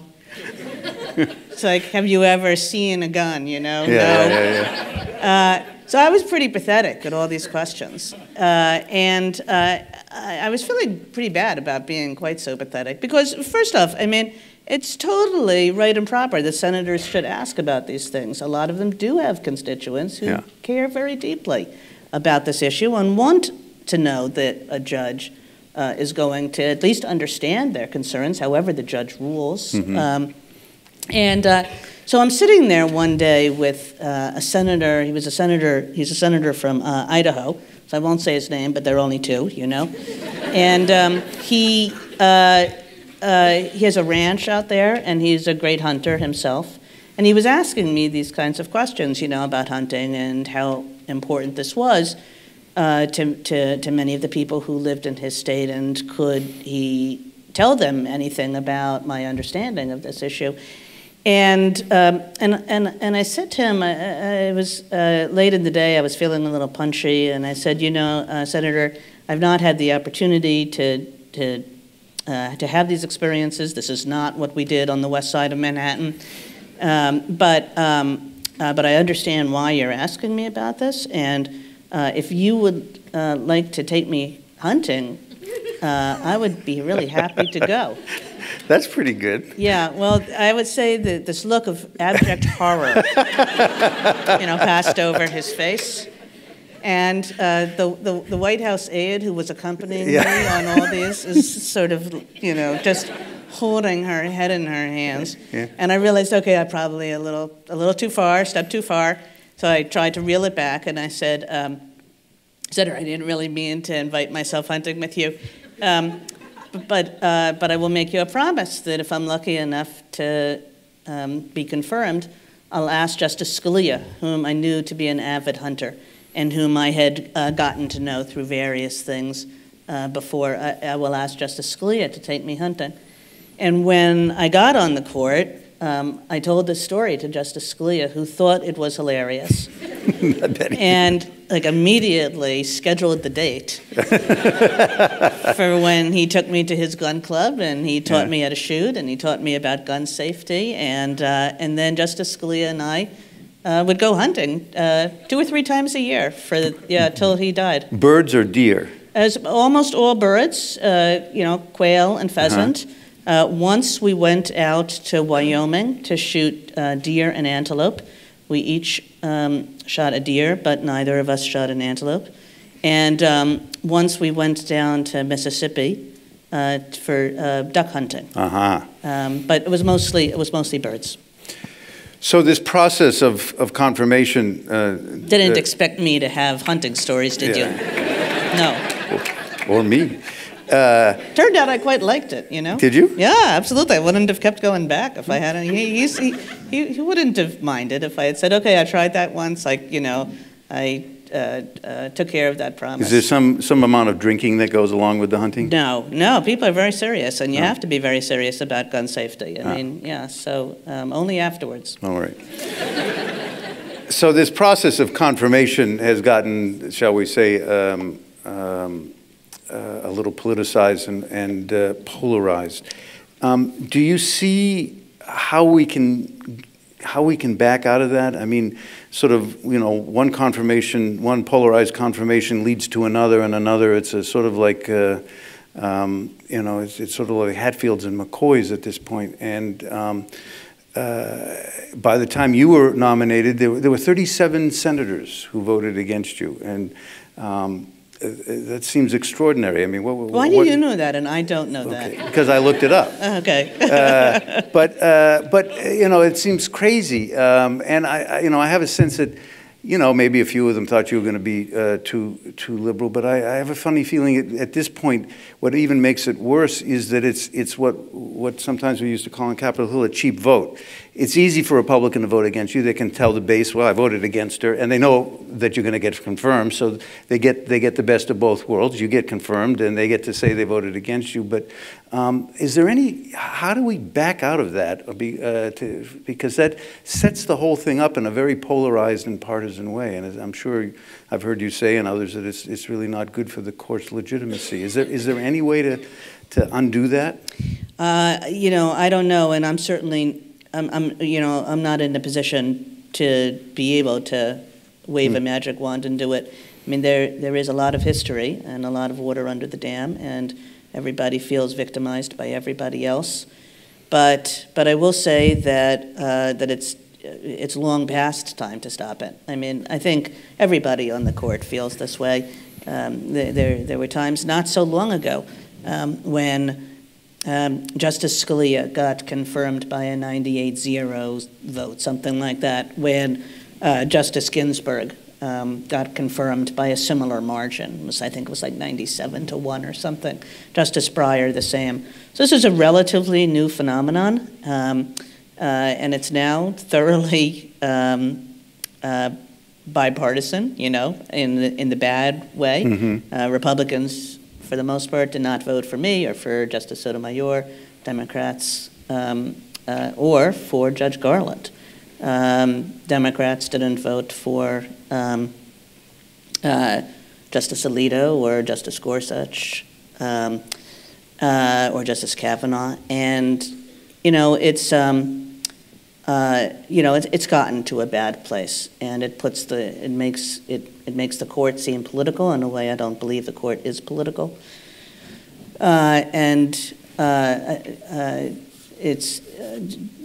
It's like, have you ever seen a gun? You know? Yeah, no. yeah, yeah, yeah. Uh, so I was pretty pathetic at all these questions, uh, and uh, I, I was feeling pretty bad about being quite so pathetic because, first off, I mean, it's totally right and proper that senators should ask about these things. A lot of them do have constituents who yeah. care very deeply about this issue and want to know that a judge uh, is going to at least understand their concerns, however the judge rules. Mm-hmm. Um, and uh, so I'm sitting there one day with uh, a senator. He was a senator. He's a senator from uh, Idaho. So I won't say his name, but there are only two, you know. And um, he uh, uh, he has a ranch out there, and he's a great hunter himself. And he was asking me these kinds of questions, you know, about hunting and how important this was uh, to, to to many of the people who lived in his state, and could he tell them anything about my understanding of this issue. And um, and and and I said to him, I, I was uh, late in the day. I was feeling a little punchy, and I said, you know, uh, Senator, I've not had the opportunity to to uh, to have these experiences. This is not what we did on the west side of Manhattan, um, but um, uh, but I understand why you're asking me about this. And uh, if you would uh, like to take me hunting, uh, I would be really happy to go. That's pretty good. Yeah, well, I would say that this look of abject horror, you know, passed over his face. And uh, the, the the White House aide who was accompanying yeah. me on all these is sort of, you know, just holding her head in her hands. Yeah. And I realized, okay, I probably a little a little too far, stepped too far. So I tried to reel it back, and I said, um, Senator, I didn't really mean to invite myself hunting with you. Um, But, uh, but I will make you a promise that if I'm lucky enough to um, be confirmed, I'll ask Justice Scalia, whom I knew to be an avid hunter and whom I had uh, gotten to know through various things uh, before. I, I will ask Justice Scalia to take me hunting. And when I got on the court, um, I told this story to Justice Scalia, who thought it was hilarious. And like immediately scheduled the date for when he took me to his gun club, and he taught yeah. me how to shoot, and he taught me about gun safety, and uh, and then Justice Scalia and I uh, would go hunting uh, two or three times a year for yeah till he died. Birds or deer? As almost all birds, uh, you know, quail and pheasant. Uh-huh. Uh, once we went out to Wyoming to shoot uh, deer and antelope. We each um, shot a deer, but neither of us shot an antelope. And um, once we went down to Mississippi uh, for uh, duck hunting. Uh-huh. Um, but it was mostly it was mostly birds. So this process of, of confirmation... Uh, Didn't uh, expect me to have hunting stories, did yeah. you? No. Or, or me. Uh, Turned out I quite liked it, you know? Did you? Yeah, absolutely. I wouldn't have kept going back if I hadn't. He, he's, he, he, he wouldn't have minded if I had said, okay, I tried that once, like, you know, I uh, uh, took care of that promise. Is there some, some amount of drinking that goes along with the hunting? No, no, people are very serious, and you oh. have to be very serious about gun safety. I ah. mean, yeah, so um, only afterwards. All right. So this process of confirmation has gotten, shall we say, um, um, Uh, a little politicized and, and uh, polarized. Um, do you see how we can how we can back out of that? I mean, sort of, you know, one confirmation, one polarized confirmation leads to another and another. It's a sort of like, uh, um, you know, it's, it's sort of like Hatfields and McCoys at this point. And um, uh, by the time you were nominated, there were, there were thirty-seven senators who voted against you. And um, that seems extraordinary. I mean, what, why what, do you know that and I don't know okay, that? Because I looked it up. Okay. uh, but uh, but you know, it seems crazy, um, and I, I you know I have a sense that you know maybe a few of them thought you were going to be uh, too too liberal. But I, I have a funny feeling at, at this point, what even makes it worse is that it's it's what what sometimes we used to call on Capitol Hill a cheap vote. It's easy for a Republican to vote against you. They can tell the base, well, I voted against her, and they know that you're going to get confirmed. So they get they get the best of both worlds. You get confirmed, and they get to say they voted against you. But um, is there any? How do we back out of that? Or be, uh, to, because that sets the whole thing up in a very polarized and partisan way. And as I'm sure I've heard you say and others that it's it's really not good for the court's legitimacy. Is there is there any way to to undo that? Uh, you know, I don't know, and I'm certainly. I'm, I'm, you know, I'm not in a position to be able to wave mm. a magic wand and do it. I mean, there there is a lot of history and a lot of water under the dam, and everybody feels victimized by everybody else. But but I will say that uh, that it's it's long past time to stop it. I mean, I think everybody on the court feels this way. Um, there, there there were times not so long ago um, when. Um, Justice Scalia got confirmed by a ninety-eight zero vote, something like that, when uh, Justice Ginsburg um, got confirmed by a similar margin. It was, I think it was like ninety-seven to one or something. Justice Breyer, the same. So this is a relatively new phenomenon, um, uh, and it's now thoroughly um, uh, bipartisan, you know, in the, in the bad way. Mm-hmm. uh, Republicans, for the most part, did not vote for me or for Justice Sotomayor, Democrats, um, uh, or for Judge Garland. Um, Democrats didn't vote for um, uh, Justice Alito or Justice Gorsuch um, uh, or Justice Kavanaugh. And, you know, it's, um, uh, you know, it's, it's gotten to a bad place, and it puts the, it makes it, it makes the court seem political in a way I don't believe the court is political. Uh, and uh, uh, it's uh,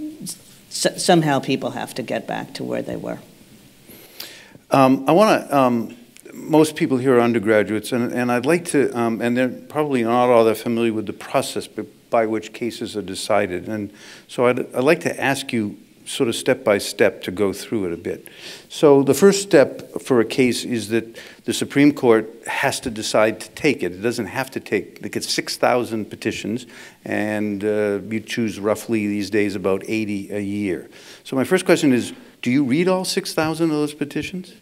s somehow people have to get back to where they were. Um, I want to. Um, most people here are undergraduates, and, and I'd like to, um, and they're probably not all that familiar with the process by which cases are decided, and so I'd, I'd like to ask you sort of step by step to go through it a bit. So the first step for a case is that the Supreme Court has to decide to take it. It doesn't have to take, it gets six thousand petitions, and uh, you choose roughly these days about eighty a year. So my first question is, do you read all six thousand of those petitions?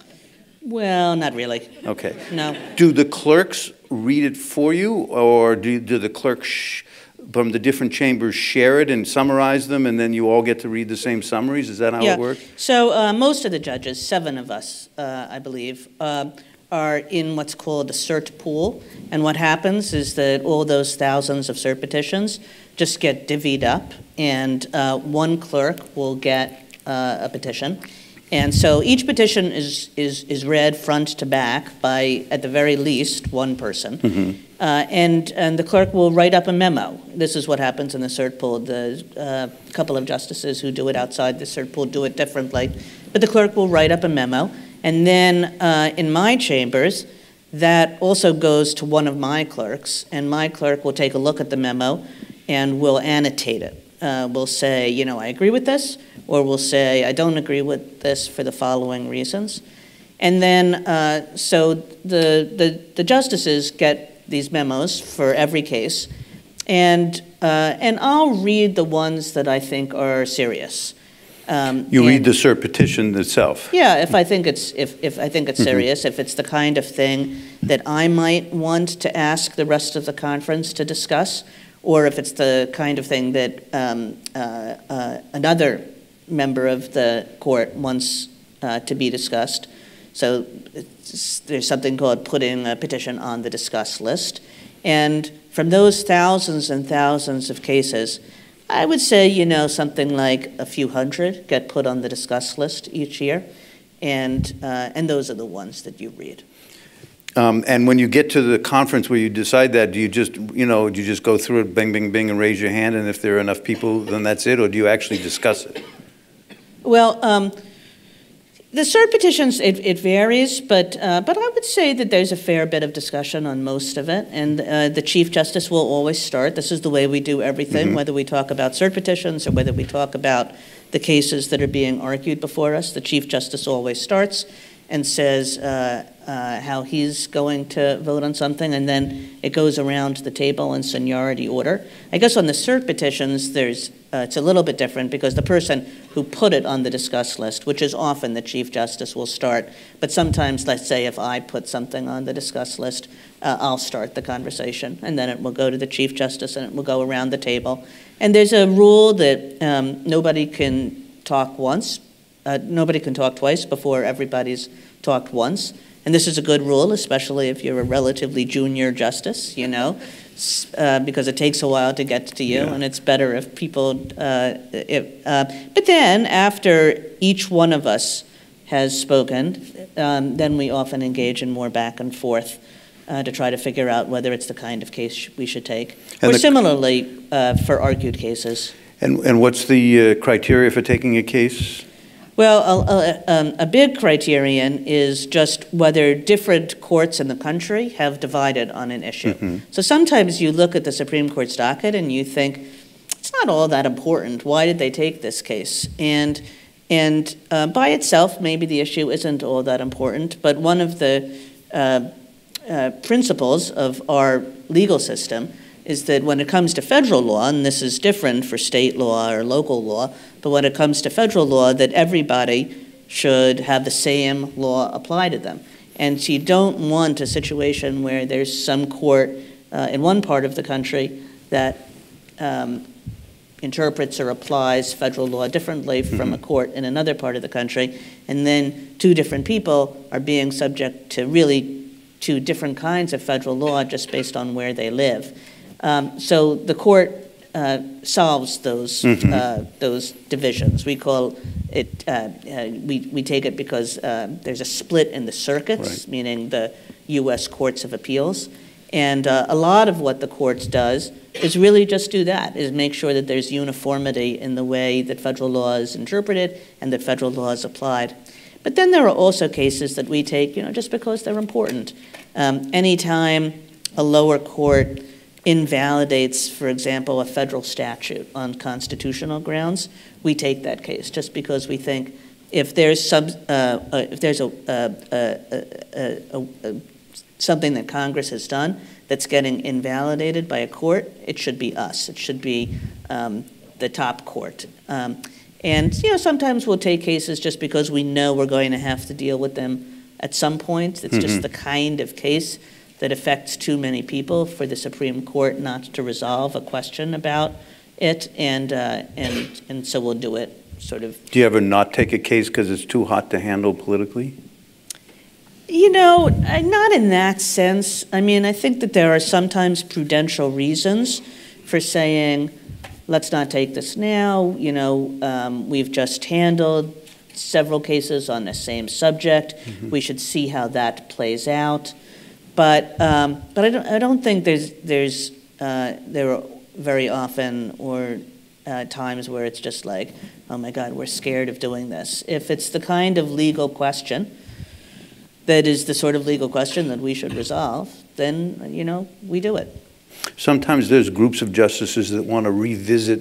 Well, not really. Okay. No. Do the clerks read it for you, or do, do the clerks sh from the different chambers share it and summarize them, and then you all get to read the same summaries? Is that how yeah. it works? So uh, most of the judges, seven of us, uh, I believe, uh, are in what's called a cert pool. And what happens is that all those thousands of cert petitions just get divvied up, and uh, one clerk will get uh, a petition. And so each petition is, is, is read front to back by, at the very least, one person. Mm-hmm. uh, and, and the clerk will write up a memo. This is what happens in the cert pool. The uh, couple of justices who do it outside the cert pool do it differently. But the clerk will write up a memo. And then uh, in my chambers, that also goes to one of my clerks. And my clerk will take a look at the memo and will annotate it. Uh, we'll say, you know, I agree with this, or we'll say, I don't agree with this for the following reasons. And then, uh, so the, the, the justices get these memos for every case, and, uh, and I'll read the ones that I think are serious. Um, you read the cert petition itself? Yeah, if I think it's, if, if I think it's serious, mm-hmm. if it's the kind of thing that I might want to ask the rest of the conference to discuss, or if it's the kind of thing that um, uh, uh, another member of the court wants uh, to be discussed. So it's, there's something called putting a petition on the discuss list. And from those thousands and thousands of cases, I would say, you know, something like a few hundred get put on the discuss list each year, and uh, and those are the ones that you read. Um, and when you get to the conference where you decide that, do you just, you know, do you just go through it, bing, bing, bing, and raise your hand, and if there are enough people, then that's it, or do you actually discuss it? Well, um, the cert petitions, it, it varies, but uh, but I would say that there's a fair bit of discussion on most of it, and uh, the Chief Justice will always start. This is the way we do everything, mm-hmm. whether we talk about cert petitions or whether we talk about the cases that are being argued before us. The Chief Justice always starts and says uh, uh, how he's going to vote on something, and then it goes around the table in seniority order. I guess on the cert petitions, there's uh, it's a little bit different because the person who put it on the discuss list, which is often the Chief Justice, will start. But sometimes, let's say if I put something on the discuss list, uh, I'll start the conversation, and then it will go to the Chief Justice, and it will go around the table. And there's a rule that um, nobody can talk once. Uh, nobody can talk twice before everybody's talked once. And this is a good rule, especially if you're a relatively junior justice, you know, uh, because it takes a while to get to you, yeah. and it's better if people, uh, if, uh, but then after each one of us has spoken, um, then we often engage in more back and forth uh, to try to figure out whether it's the kind of case we should take. And or the, similarly uh, for argued cases. And, and what's the uh, criteria for taking a case? Well, a, a, um, a big criterion is just whether different courts in the country have divided on an issue. Mm-hmm. So sometimes you look at the Supreme Court's docket and you think, it's not all that important. Why did they take this case? And, and uh, by itself, maybe the issue isn't all that important, but one of the uh, uh, principles of our legal system is that when it comes to federal law, and this is different for state law or local law, but when it comes to federal law, that everybody should have the same law apply to them. And so you don't want a situation where there's some court uh, in one part of the country that um, interprets or applies federal law differently mm-hmm. from a court in another part of the country, and then two different people are being subject to really two different kinds of federal law just based on where they live. Um, so the court uh, solves those mm-hmm. uh, those divisions. We call it. Uh, uh, we we take it because uh, there's a split in the circuits, right. meaning the U S courts of appeals, and uh, a lot of what the courts does is really just do that: is make sure that there's uniformity in the way that federal law is interpreted and that federal law is applied. But then there are also cases that we take, you know, just because they're important. Um, anytime a lower court invalidates, for example, a federal statute on constitutional grounds, we take that case just because we think if there's some, uh, uh, if there's a, uh, uh, uh, uh, uh, something that Congress has done that's getting invalidated by a court, it should be us. It should be um, the top court. Um, and you know, sometimes we'll take cases just because we know we're going to have to deal with them at some point. It's mm-hmm. just the kind of case that affects too many people for the Supreme Court not to resolve a question about it, and uh, and and so we'll do it sort of. Do you ever not take a case because it's too hot to handle politically? You know, not in that sense. I mean, I think that there are sometimes prudential reasons for saying, let's not take this now. You know, um, we've just handled several cases on the same subject. Mm-hmm. We should see how that plays out. But um, but I don't I don't think there's there's uh, there are very often or uh, times where it's just like, oh my God, we're scared of doing this. If it's the kind of legal question that is the sort of legal question that we should resolve, then you know we do it. Sometimes there's groups of justices that want to revisit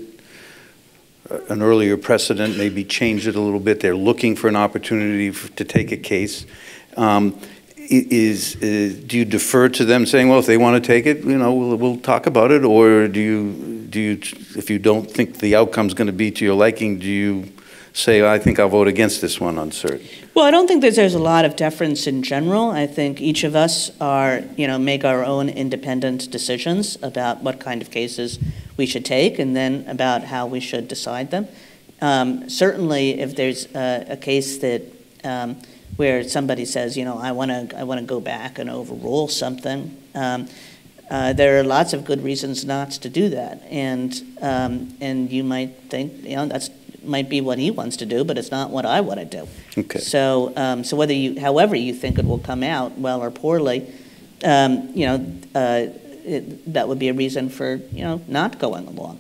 an earlier precedent, maybe change it a little bit. They're looking for an opportunity for, to take a case. Um, Is, is do you defer to them saying, well, if they want to take it, you know, we'll, we'll talk about it, or do you do you if you don't think the outcome's going to be to your liking, do you say, I think I'll vote against this one on cert? Well, I don't think that there's a lot of deference in general. I think each of us are, you know, make our own independent decisions about what kind of cases we should take, and then about how we should decide them. Um, certainly, if there's a, a case that um, where somebody says, you know, I want to I want to go back and overrule something. Um, Uh, there are lots of good reasons not to do that, and um, and you might think, you know, that's might be what he wants to do, but it's not what I want to do. Okay. So um, so whether you, however you think it will come out, well or poorly, um, you know, uh, it, that would be a reason for, you know, not going along.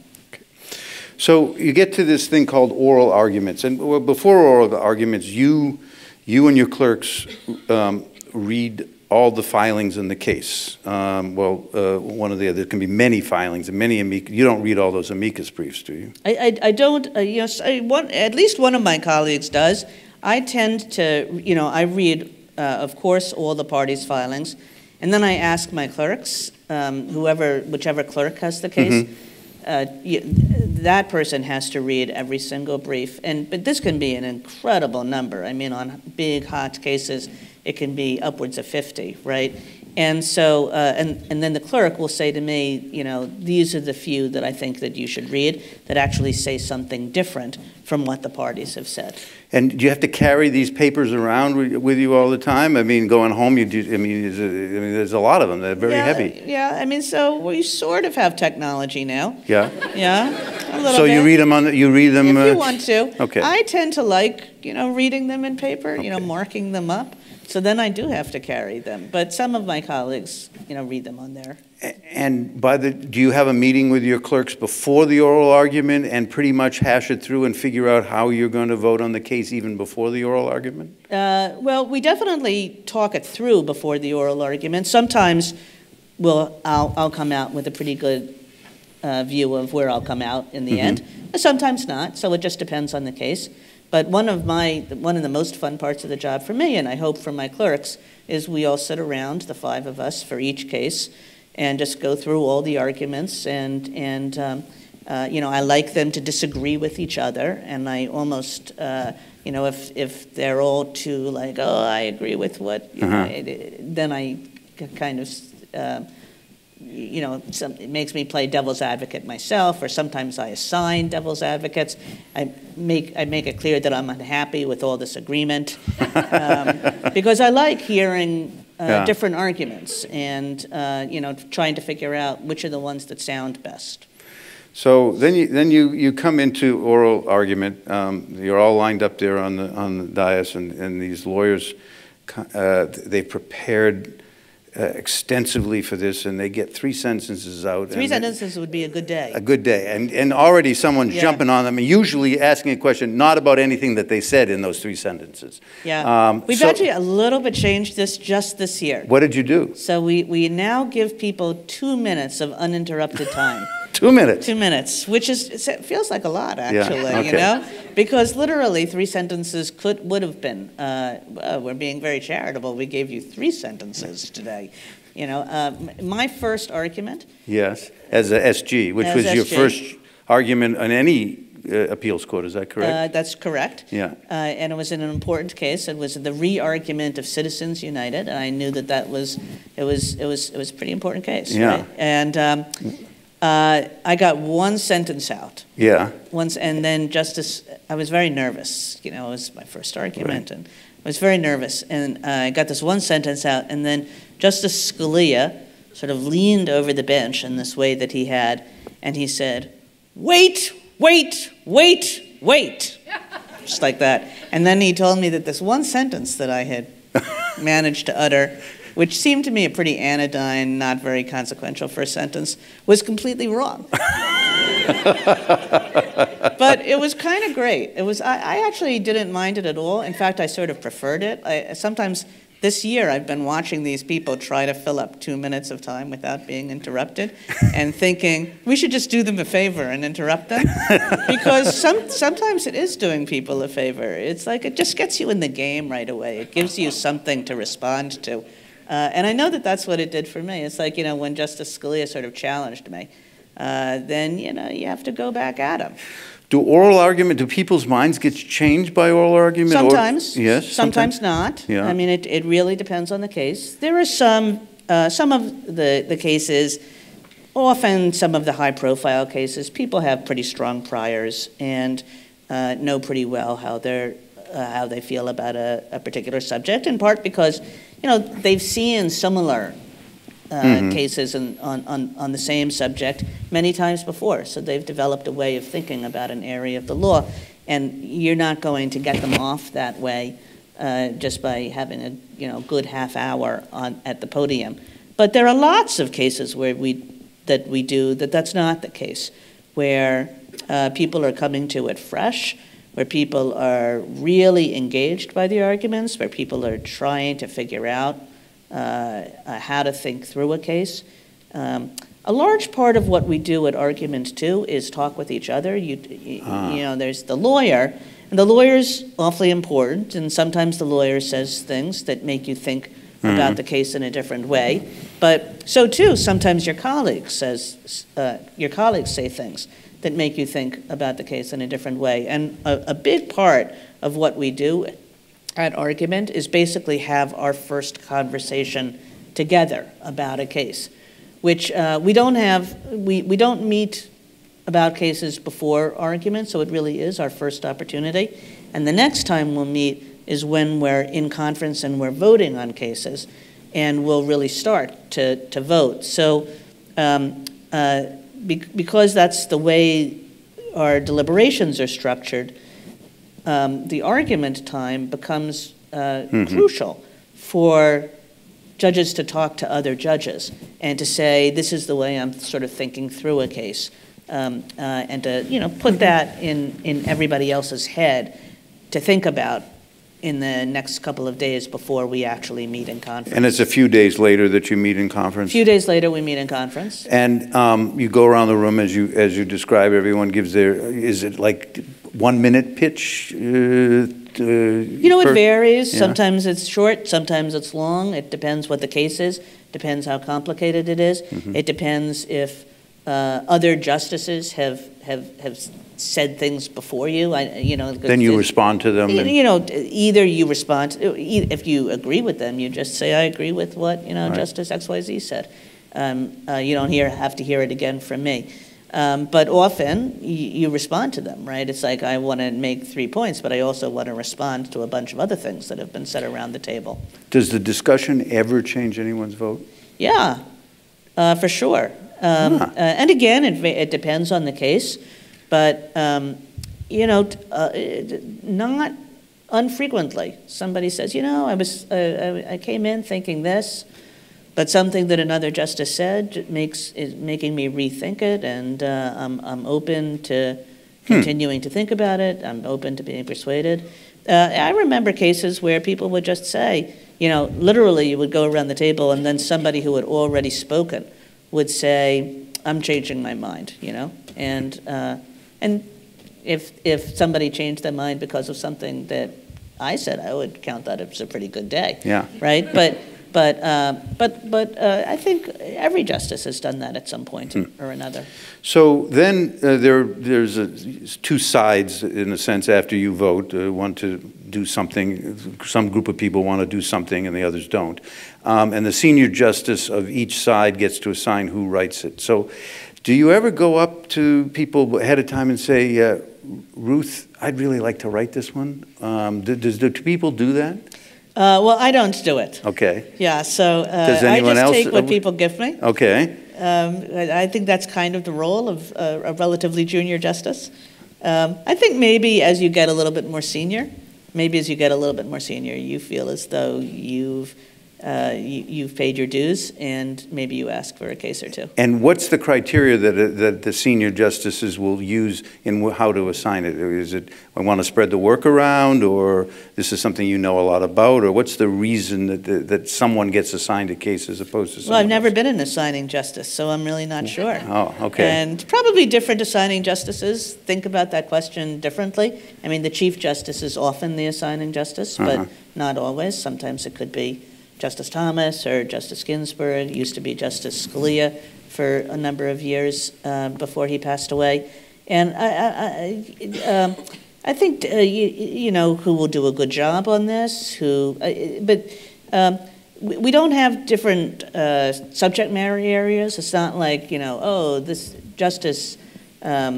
So you get to this thing called oral arguments, and well, before oral arguments, you, you and your clerks um, read all the filings in the case. Um, well, uh, one of the other, there can be many filings and many amicus. You don't read all those amicus briefs, do you? I, I, I don't. Uh, yes, I, one, at least one of my colleagues does. I tend to, you know, I read, uh, of course, all the parties' filings, and then I ask my clerks, um, whoever, whichever clerk has the case. Mm-hmm. Uh, you, that person has to read every single brief, and but this can be an incredible number. I mean, on big, hot cases, it can be upwards of fifty, right? And so, uh, and and then the clerk will say to me, you know, these are the few that I think that you should read that actually say something different from what the parties have said. And do you have to carry these papers around with you all the time? I mean, going home, you do. I mean, is it, I mean, there's a lot of them. They're very yeah, heavy. Yeah, I mean, so we sort of have technology now. Yeah. Yeah. A little so bit. you read them on. The, you read them. If uh, you want to. Okay. I tend to like, you know, reading them in paper. Okay. You know, marking them up. So then I do have to carry them. But some of my colleagues, you know, read them on there. And by the, do you have a meeting with your clerks before the oral argument and pretty much hash it through and figure out how you're going to vote on the case even before the oral argument? Uh, well, we definitely talk it through before the oral argument. Sometimes we'll, I'll, I'll come out with a pretty good uh, view of where I'll come out in the mm-hmm. end. Sometimes not, so it just depends on the case. But one of my, one of the most fun parts of the job for me, and I hope for my clerks, is we all sit around, the five of us, for each case, and just go through all the arguments. And, and um, uh, you know, I like them to disagree with each other, and I almost, uh, you know, if, if they're all too like, oh, I agree with what, you uh-huh. know, it, it, then I kind of, uh, you know, some, it makes me play devil's advocate myself, or sometimes I assign devil's advocates. I make I make it clear that I'm unhappy with all this agreement, um, because I like hearing uh, yeah. different arguments and uh, you know, trying to figure out which are the ones that sound best. So then you then you, you come into oral argument. Um, you're all lined up there on the on the dais, and, and these lawyers, uh, they've prepared Uh, extensively for this, and they get three sentences out. Three sentences would be a good day. A good day. And, and already someone's yeah. jumping on them, and usually asking a question not about anything that they said in those three sentences. Yeah. Um, We've so, actually a little bit changed this just this year. What did you do? So we, we now give people two minutes of uninterrupted time. Two minutes? Two minutes, which is, it feels like a lot, actually, yeah. okay. you know? Because literally three sentences could would have been, uh, uh, we're being very charitable, we gave you three sentences today. You know, uh, my first argument. Yes, as a S G, which was S G. your first argument on any uh, appeals court, is that correct? Uh, that's correct. Yeah. Uh, and it was in an important case. It was the re-argument of Citizens United, and I knew that that was, it was, it was, it was a pretty important case. Yeah. Right? And um, uh, I got one sentence out. Yeah. Once, and then Justice, I was very nervous. You know, it was my first argument, right. and I was very nervous. And uh, I got this one sentence out, and then Justice Scalia sort of leaned over the bench in this way that he had, and he said, "Wait, wait, wait, wait," just like that. And then he told me that this one sentence that I had managed to utter, which seemed to me a pretty anodyne, not very consequential first sentence, was completely wrong. But it was kind of great. It was. I, I actually didn't mind it at all. In fact, I sort of preferred it. I, sometimes this year I've been watching these people try to fill up two minutes of time without being interrupted, and thinking we should just do them a favor and interrupt them, because some sometimes it is doing people a favor. It's like it just gets you in the game right away. It gives you something to respond to. Uh, and I know that that's what it did for me. It's like, you know, when Justice Scalia sort of challenged me, uh, then, you know, you have to go back at him. Do oral argument, do people's minds get changed by oral argument? Sometimes. Or, yes. Sometimes, sometimes not. Yeah. I mean, it, it really depends on the case. There are some, uh, some of the, the cases, often some of the high-profile cases, people have pretty strong priors and uh, know pretty well how they're Uh, how they feel about a, a particular subject, in part because, you know, they've seen similar uh, mm-hmm. cases in, on, on, on the same subject many times before. So they've developed a way of thinking about an area of the law. And you're not going to get them off that way uh, just by having a you know good half hour on at the podium. But there are lots of cases where we that we do that that's not the case, where uh, people are coming to it fresh, where people are really engaged by the arguments, where people are trying to figure out uh, uh, how to think through a case. Um, A large part of what we do at Argument Two is talk with each other. You, you, ah. you know, there's the lawyer, and the lawyer's awfully important, and sometimes the lawyer says things that make you think mm-hmm. about the case in a different way. But so too, sometimes your colleagues says uh, your colleagues say things that make you think about the case in a different way. And a, a big part of what we do at Argument is basically have our first conversation together about a case, which uh, we don't have, we, we don't meet about cases before argument, so it really is our first opportunity. And the next time we'll meet is when we're in conference and we're voting on cases, and we'll really start to, to vote. So um, uh, be, because that's the way our deliberations are structured, um, the argument time becomes uh, mm-hmm. crucial for judges to talk to other judges and to say, this is the way I'm sort of thinking through a case, um, uh, and to you know put that in, in everybody else's head to think about in the next couple of days before we actually meet in conference. And it's a few days later that you meet in conference? A few days later we meet in conference. And um, you go around the room as you as you describe, everyone gives their, is it like one minute pitch? Uh, Uh, you know, it per, varies. yeah. Sometimes it's short, sometimes it's long. It depends what the case is, depends how complicated it is. Mm-hmm. It depends if uh, other justices have, have have said things before you. I, you know, then you respond to them. You, and you know, either you respond, to, if you agree with them, you just say, I agree with what, you know, right. Justice X Y Z said. Um, uh, you don't hear, have to hear it again from me. Um, but often you, you respond to them, right? It's like, I want to make three points, but I also want to respond to a bunch of other things that have been said around the table. Does the discussion ever change anyone's vote? Yeah, uh, for sure. Um, huh. uh, and again, it, it depends on the case, but um, you know, uh, not unfrequently, somebody says, you know, I was, uh, I came in thinking this, but something that another justice said makes is making me rethink it, and uh, I'm I'm open to continuing hmm. to think about it. I'm open to being persuaded. Uh, I remember cases where people would just say, you know, literally, you would go around the table, and then somebody who had already spoken would say, "I'm changing my mind," you know, and uh, and if if somebody changed their mind because of something that I said, I would count that as a pretty good day. Yeah. Right, but. But uh, but but uh, I think every justice has done that at some point hmm. or another. So then uh, there there's a, two sides in a sense after you vote. Uh, one to do something, some group of people want to do something, and the others don't. Um, and the senior justice of each side gets to assign who writes it. So, do you ever go up to people ahead of time and say, uh, Ruth, I'd really like to write this one? Um, do, does do people do that? Uh, well, I don't do it. Okay. Yeah, so uh, Does anyone I just else, take what people give me. Okay. Um, I think that's kind of the role of uh, a relatively junior justice. Um, I think maybe as you get a little bit more senior, maybe as you get a little bit more senior, you feel as though you've uh, you, you've paid your dues, and maybe you ask for a case or two. And what's the criteria that uh, that the senior justices will use in w how to assign it? Is it I want to spread the work around, or this is something you know a lot about, or what's the reason that that, that someone gets assigned a case as opposed to someone Well, I've never else? been an assigning justice, so I'm really not sure. Oh, okay. And probably different assigning justices think about that question differently. I mean, the Chief Justice is often the assigning justice, but uh-huh. not always. Sometimes it could be Justice Thomas or Justice Ginsburg. It used to be Justice Scalia for a number of years uh, before he passed away. And I, I, I, um, I think, uh, you, you know, who will do a good job on this, who, uh, but um, we, we don't have different uh, subject matter areas. It's not like, you know, oh, this justice um,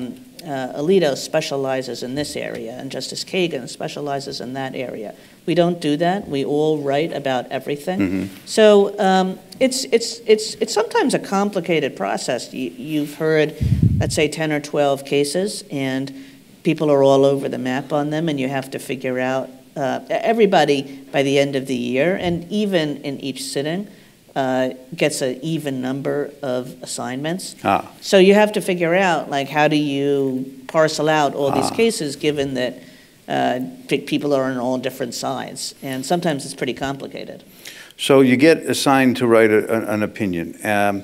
uh, Alito specializes in this area, and Justice Kagan specializes in that area. We don't do that. We all write about everything. Mm-hmm. So um, it's, it's, it's, it's sometimes a complicated process. You, you've heard, let's say, ten or twelve cases, and people are all over the map on them, and you have to figure out, uh, everybody by the end of the year, and even in each sitting, uh, gets an even number of assignments. Ah. So you have to figure out, like, how do you parcel out all ah. these cases, given that uh, people are on all different sides, and sometimes it's pretty complicated. So you get assigned to write a, an opinion. Um,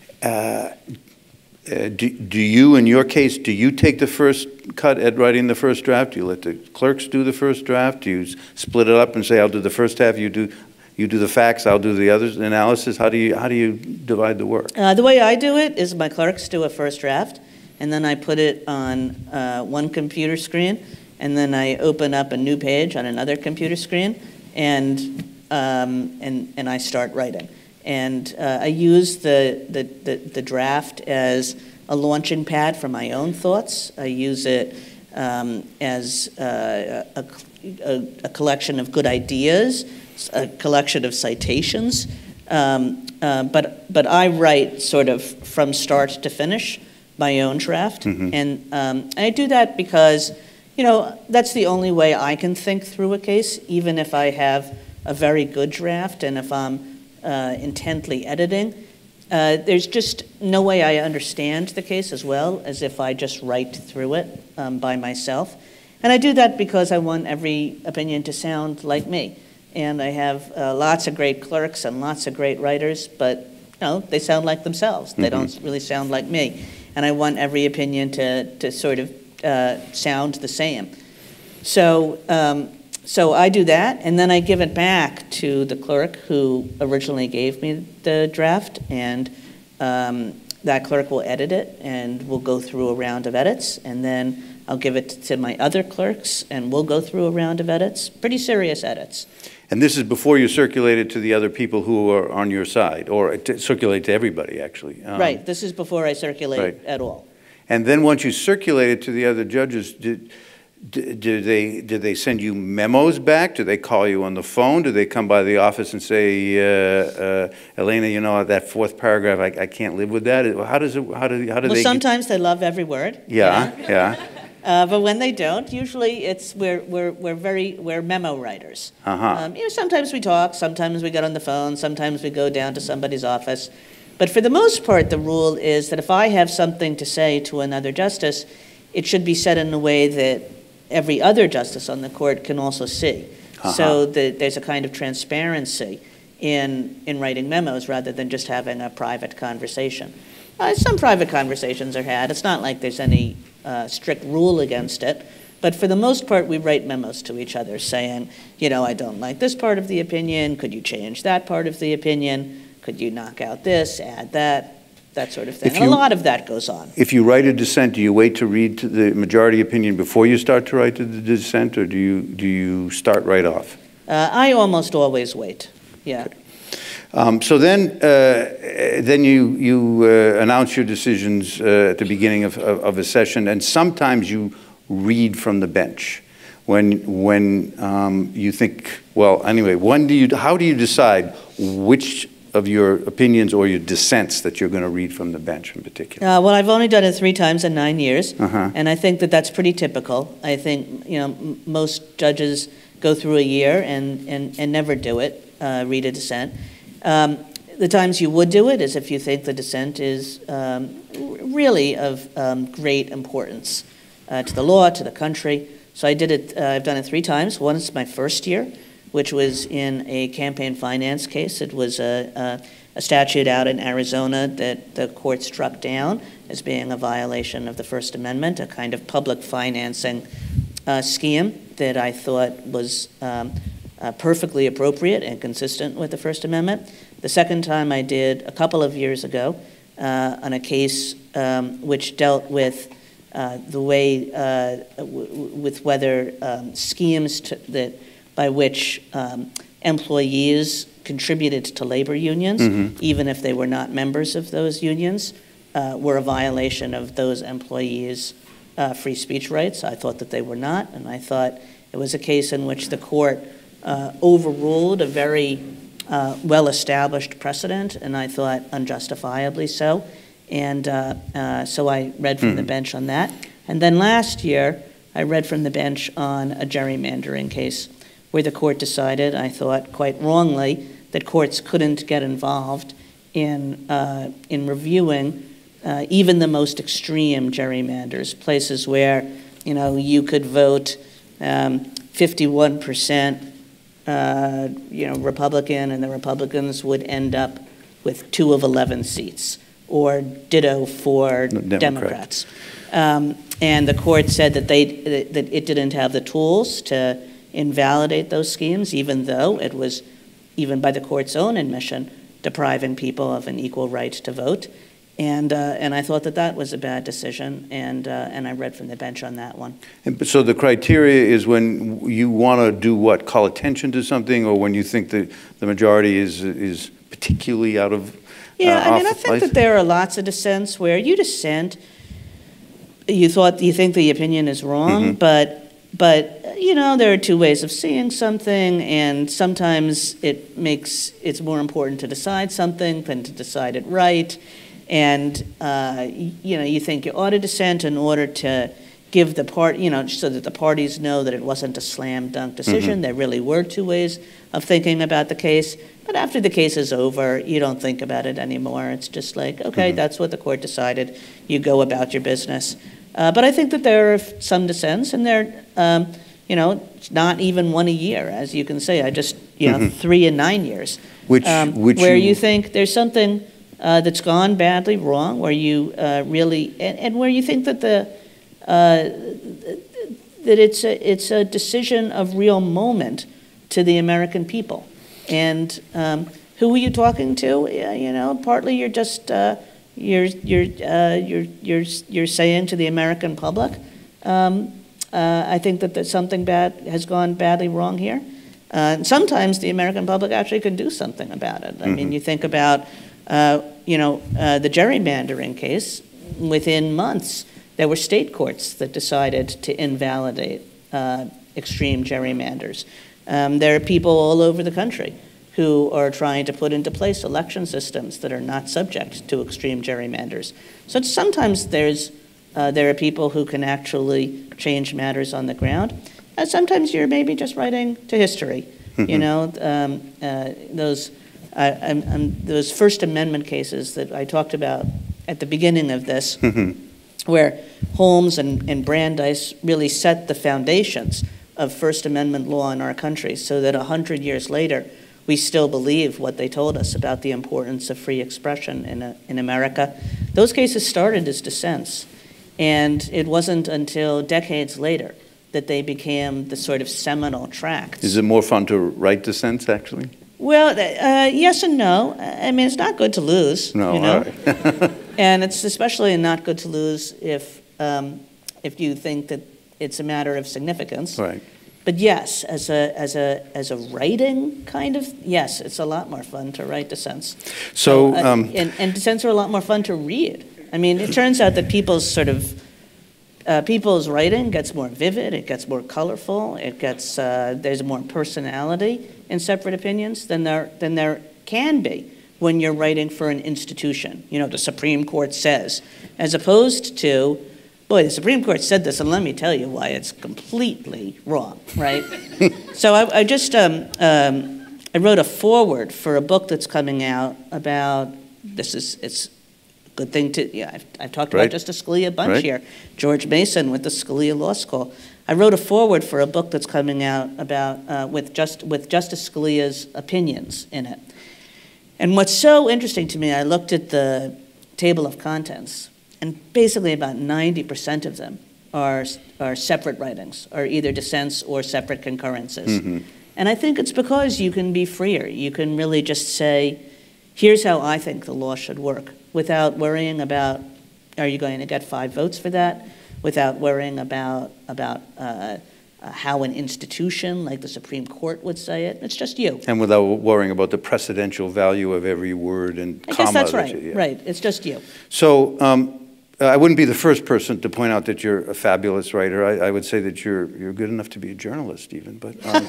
uh, Uh, do, do you, in your case, do you take the first cut at writing the first draft? Do you let the clerks do the first draft? Do you split it up and say, I'll do the first half, you do, you do the facts, I'll do the others, analysis? How do you, how do you divide the work? Uh, the way I do it is my clerks do a first draft, and then I put it on uh, one computer screen, and then I open up a new page on another computer screen, and, um, and, and I start writing. And uh, I use the, the, the, the draft as a launching pad for my own thoughts. I use it um, as uh, a, a, a collection of good ideas, a collection of citations. Um, uh, but, but I write sort of from start to finish my own draft. Mm-hmm. And um, I do that because, you know, that's the only way I can think through a case, even if I have a very good draft and if I'm Uh, intently editing. Uh, there's just no way I understand the case as well as if I just write through it um, by myself. And I do that because I want every opinion to sound like me. And I have uh, lots of great clerks and lots of great writers, but you know, they sound like themselves. Mm-hmm. They don't really sound like me. And I want every opinion to, to sort of uh, sound the same. So, um, So I do that, and then I give it back to the clerk who originally gave me the draft, and um, that clerk will edit it, and we'll go through a round of edits, and then I'll give it to my other clerks, and we'll go through a round of edits, pretty serious edits. And this is before you circulate it to the other people who are on your side, or to circulate to everybody, actually. Um, right, this is before I circulate right. at all. And then once you circulate it to the other judges, did, Do they, do they send you memos back? Do they call you on the phone? Do they come by the office and say, uh, uh, Elena, you know, that fourth paragraph, I, I can't live with that? How does it, how do, how do well, they? Well, sometimes they love every word. Yeah, yeah. yeah. Uh, but when they don't, usually it's, we're, we're, we're very, we're memo writers. Uh-huh. Um, you know, sometimes we talk, sometimes we get on the phone, sometimes we go down to somebody's office. But for the most part, the rule is that if I have something to say to another justice, it should be said in a way that every other justice on the court can also see. Uh-huh. So that there's a kind of transparency in, in writing memos rather than just having a private conversation. Uh, some private conversations are had. It's not like there's any uh, strict rule against it. But for the most part, we write memos to each other saying, you know, I don't like this part of the opinion. Could you change that part of the opinion? Could you knock out this, add that? That sort of thing. If and you, a lot of that goes on. If you write a dissent, do you wait to read to the majority opinion before you start to write to the dissent, or do you, do you start right off? Uh, I almost always wait, yeah. Okay. Um, so then, uh, then you, you uh, announce your decisions uh, at the beginning of, of, of a session, and sometimes you read from the bench. When, when um, you think, well, anyway, when do you, how do you decide which of your opinions or your dissents that you're going to read from the bench in particular? Uh, well, I've only done it three times in nine years, uh-huh. and I think that that's pretty typical. I think, you know, m most judges go through a year and, and, and never do it, uh, read a dissent. Um, the times you would do it is if you think the dissent is um, really of um, great importance uh, to the law, to the country. So I did it, uh, I've done it three times. Once my first year, which was in a campaign finance case. It was a, a, a statute out in Arizona that the court struck down as being a violation of the First Amendment, a kind of public financing uh, scheme that I thought was um, uh, perfectly appropriate and consistent with the First Amendment. The second time I did a couple of years ago uh, on a case um, which dealt with uh, the way, uh, w with whether um, schemes to, that by which um, employees contributed to labor unions, mm-hmm. even if they were not members of those unions, uh, were a violation of those employees' uh, free speech rights. I thought that they were not, and I thought it was a case in which the court uh, overruled a very uh, well-established precedent, and I thought unjustifiably so. And uh, uh, so I read from mm. the bench on that. And then last year, I read from the bench on a gerrymandering case where the court decided, I thought quite wrongly, that courts couldn't get involved in, uh, in reviewing uh, even the most extreme gerrymanders, places where, you know, you could vote um, fifty-one percent uh, you know, Republican, and the Republicans would end up with two of eleven seats, or ditto for Democrat. Democrats. Um, and the court said that, they, that it didn't have the tools to invalidate those schemes, even though it was, even by the court's own admission, depriving people of an equal right to vote. And, uh, and I thought that that was a bad decision, and, uh, and I read from the bench on that one. And so the criteria is when you want to do what, call attention to something, or when you think that the majority is, is particularly out of Yeah, uh, I mean, I think life? that there are lots of dissents where you dissent, you thought, you think the opinion is wrong, mm-hmm. but, but, you know, there are two ways of seeing something, and sometimes it makes, it's more important to decide something than to decide it right. And, uh, you know, you think you ought to dissent in order to give the part, you know, so that the parties know that it wasn't a slam dunk decision. Mm-hmm. There really were two ways of thinking about the case. But after the case is over, you don't think about it anymore. It's just like, okay, mm-hmm. that's what the court decided. You go about your business. Uh, but I think that there are some dissents, and they're, um, you know, not even one a year, as you can say. I just, you know, mm-hmm. three in nine years. Which, um, which where you... you think there's something uh, that's gone badly wrong, where you uh, really, and, and where you think that the, uh, that it's a, it's a decision of real moment to the American people. And um, who are you talking to? Yeah, you know, partly you're just uh, you're you're uh, you're you're you're saying to the American public, um, uh, I think that, that something bad has gone badly wrong here. Uh, and sometimes the American public actually can do something about it. I mm-hmm. mean, you think about uh, you know uh, the gerrymandering case. Within months, there were state courts that decided to invalidate uh, extreme gerrymanders. Um, there are people all over the country who are trying to put into place election systems that are not subject to extreme gerrymanders. So it's, sometimes there's, uh, there are people who can actually change matters on the ground. And sometimes you're maybe just writing to history. Mm-hmm. You know, um, uh, those, uh, um, um, those First Amendment cases that I talked about at the beginning of this, mm-hmm. where Holmes and, and Brandeis really set the foundations of First Amendment law in our country, so that a hundred years later, we still believe what they told us about the importance of free expression in, a, in America. Those cases started as dissents, and it wasn't until decades later that they became the sort of seminal tracts. Is it more fun to write dissents, actually? Well, uh, yes and no. I mean, it's not good to lose. No, you know? all right. And it's especially not good to lose if um, if you think that it's a matter of significance. Right. But yes, as a as a as a writing kind of, yes, it's a lot more fun to write dissents. So, so uh, um, and, and dissents are a lot more fun to read. I mean, it turns out that people's sort of uh, people's writing gets more vivid, it gets more colorful, it gets uh, there's more personality in separate opinions than there than there can be when you're writing for an institution. You know, the Supreme Court says, as opposed to, boy, the Supreme Court said this, and let me tell you why it's completely wrong, right? So I, I just, um, um, I wrote a foreword for a book that's coming out about, this is, it's a good thing to, yeah, I've, I've talked right. about Justice Scalia a bunch right. here. George Mason with the Scalia Law School. I wrote a foreword for a book that's coming out about, uh, with, just, with Justice Scalia's opinions in it. And what's so interesting to me, I looked at the table of contents, and basically about ninety percent of them are, are separate writings, or either dissents or separate concurrences. Mm-hmm. And I think it's because you can be freer. You can really just say, here's how I think the law should work, without worrying about, are you going to get five votes for that? Without worrying about, about uh, uh, how an institution like the Supreme Court would say it. It's just you. And without worrying about the precedential value of every word and I comma. guess that's right, you, yeah. right. It's just you. So um, I wouldn't be the first person to point out that you're a fabulous writer. I, I would say that you're, you're good enough to be a journalist even, but, um,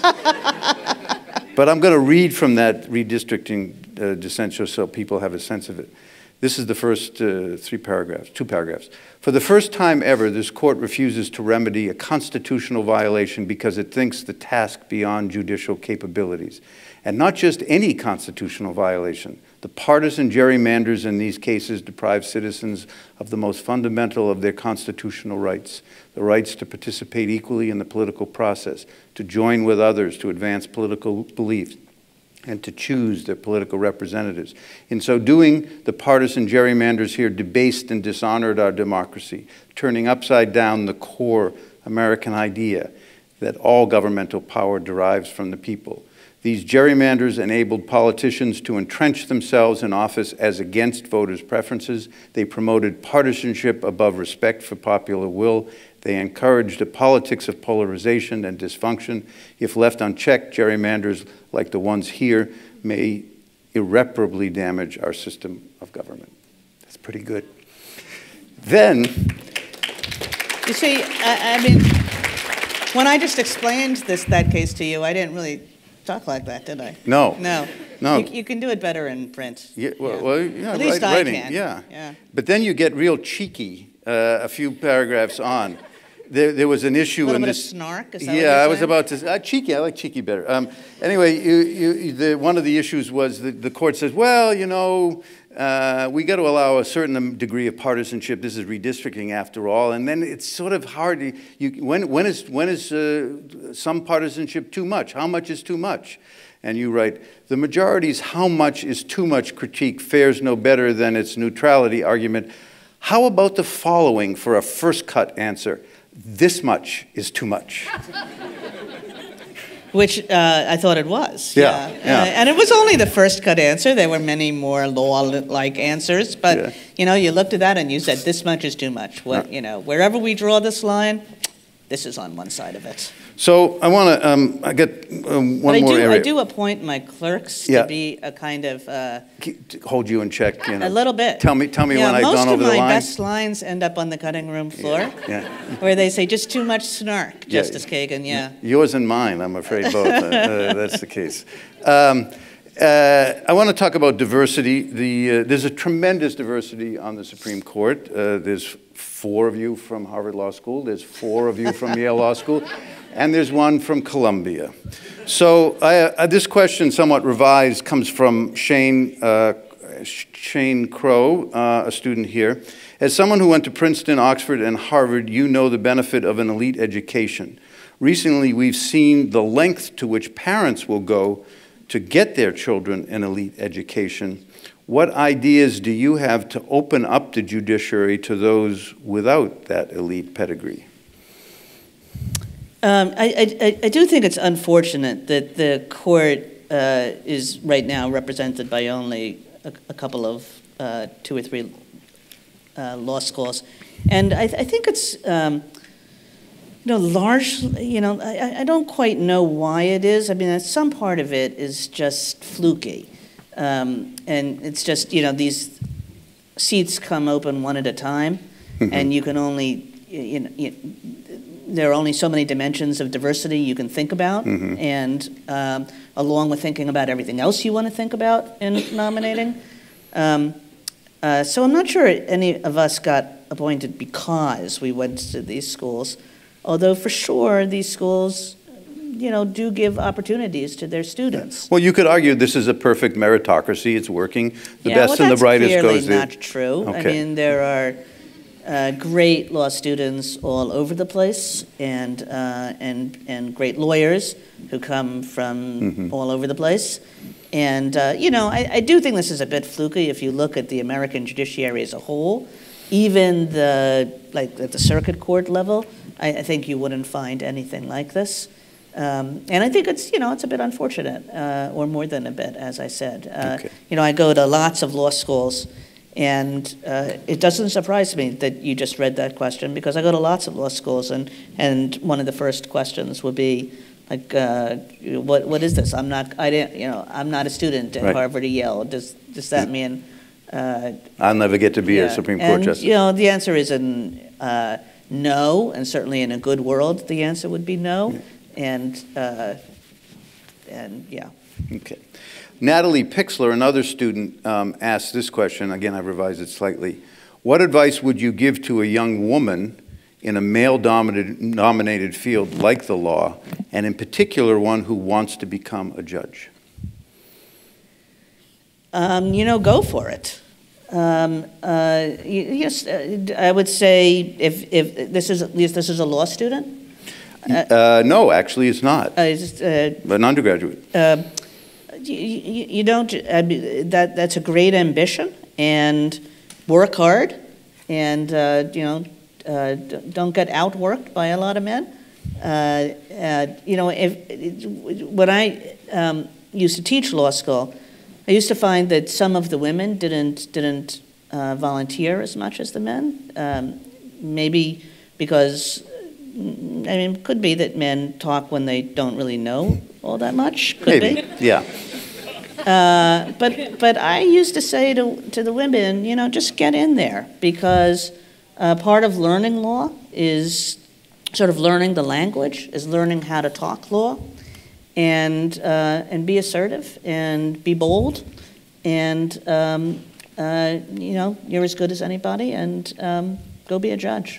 but I'm going to read from that redistricting uh, dissent just so people have a sense of it. This is the first uh, three paragraphs, two paragraphs. For the first time ever, this court refuses to remedy a constitutional violation because it thinks the task beyond judicial capabilities. And not just any constitutional violation. The partisan gerrymanders in these cases deprive citizens of the most fundamental of their constitutional rights, the rights to participate equally in the political process, to join with others to advance political beliefs, and to choose their political representatives. In so doing, the partisan gerrymanders here debased and dishonored our democracy, turning upside down the core American idea that all governmental power derives from the people. These gerrymanders enabled politicians to entrench themselves in office as against voters' preferences. They promoted partisanship above respect for popular will. They encouraged a politics of polarization and dysfunction. If left unchecked, gerrymanders like the ones here may irreparably damage our system of government. That's pretty good. Then, you see, I, I mean, when I just explained this that case to you, I didn't really talk like that, did I? No. No. No. You, you can do it better in print. Yeah, well, yeah. well, yeah, At least right, I writing, can. yeah. yeah. But then you get real cheeky uh, a few paragraphs on. There, there was an issue a little in bit this. Of snark. Is that yeah, what you're I was saying? about to. Uh, cheeky. I like cheeky better. Um, anyway, you, you, the, one of the issues was that the court says, well, you know, uh, we got to allow a certain degree of partisanship. This is redistricting after all, and then it's sort of hard. To, you, when, when is when is uh, some partisanship too much? How much is too much? And you write, the majority's how much is too much critique fares no better than its neutrality argument. How about the following for a first cut answer? This much is too much. Which uh, I thought it was. Yeah, yeah. yeah. Uh, and it was only the first cut answer. There were many more law-like answers, but Yeah. you know, you looked at that and you said, "This much is too much." What you know, wherever we draw this line, this is on one side of it. So I want to, um, I got um, one but I more do, area. I do appoint my clerks Yeah. to be a kind of uh, Keep- Hold you in check. You know. a little bit. Tell me, tell me yeah, when I've gone over the Most of line. my best lines end up on the cutting room floor, Yeah. where they say just too much snark, Yeah. Justice Kagan. Yeah. Yours and mine, I'm afraid both. uh, uh, that's the case. Um, uh, I want to talk about diversity. The, uh, there's a tremendous diversity on the Supreme Court. Uh, there's four of you from Harvard Law School. There's four of you from Yale Law School. And there's one from Columbia. So I, uh, this question, somewhat revised, comes from Shane, uh, Shane Crow, uh, a student here. As someone who went to Princeton, Oxford, and Harvard, you know the benefit of an elite education. Recently, we've seen the length to which parents will go to get their children an elite education. What ideas do you have to open up the judiciary to those without that elite pedigree? Um, I, I, I do think it's unfortunate that the court uh, is right now represented by only a, a couple of uh, two or three uh, law schools, and I, I think it's um, you know largely you know I, I don't quite know why it is. I mean, some part of it is just fluky, um, and it's just you know these seats come open one at a time, mm-hmm. and you can only you know. You, there are only so many dimensions of diversity you can think about, mm-hmm. and um, along with thinking about everything else you want to think about in nominating. Um, uh, so I'm not sure any of us got appointed because we went to these schools, although for sure these schools, you know, do give opportunities to their students. Well, you could argue this is a perfect meritocracy. It's working. The yeah, best well, and the brightest goes goes there. there. That's not true. Okay. I mean, there are Uh, great law students all over the place, and uh, and and great lawyers who come from mm-hmm. all over the place. And uh, you know, I, I do think this is a bit fluky if you look at the American judiciary as a whole. Even the like at the circuit court level, I, I think you wouldn't find anything like this. Um, and I think it's you know it's a bit unfortunate, uh, or more than a bit, as I said. Uh, okay. You know, I go to lots of law schools. And uh, it doesn't surprise me that you just read that question because I go to lots of law schools, and, and one of the first questions would be like, uh, what what is this? I'm not I didn't you know I'm not a student at right. Harvard or Yale. Does does that mean Uh, I'll never get to be yeah. a Supreme Court and, justice. You know, the answer is an, uh, no, and certainly in a good world, the answer would be no. Yeah. And, uh, and yeah. Okay. Natalie Pixler, another student, um, asked this question. Again, I've revised it slightly. What advice would you give to a young woman in a male-dominated dominated field like the law, and in particular one who wants to become a judge? Um, you know, go for it. Um, uh, yes, uh, I would say if, if this is at least this is a law student. Uh, uh, no, actually, it's not. Uh, it's, uh, an undergraduate. Uh, you, you, you don't. I mean, that that's a great ambition, and work hard, and uh, you know, uh, don't get outworked by a lot of men. Uh, uh, you know, if when I um, used to teach law school, I used to find that some of the women didn't didn't uh, volunteer as much as the men. Um, maybe because, I mean, it could be that men talk when they don't really know all that much. Could maybe, be. yeah. Uh, but but I used to say to to the women, you know, just get in there, because uh, part of learning law is sort of learning the language, is learning how to talk law. And uh, and be assertive and be bold, and um, uh, you know, you're as good as anybody, and um, go be a judge.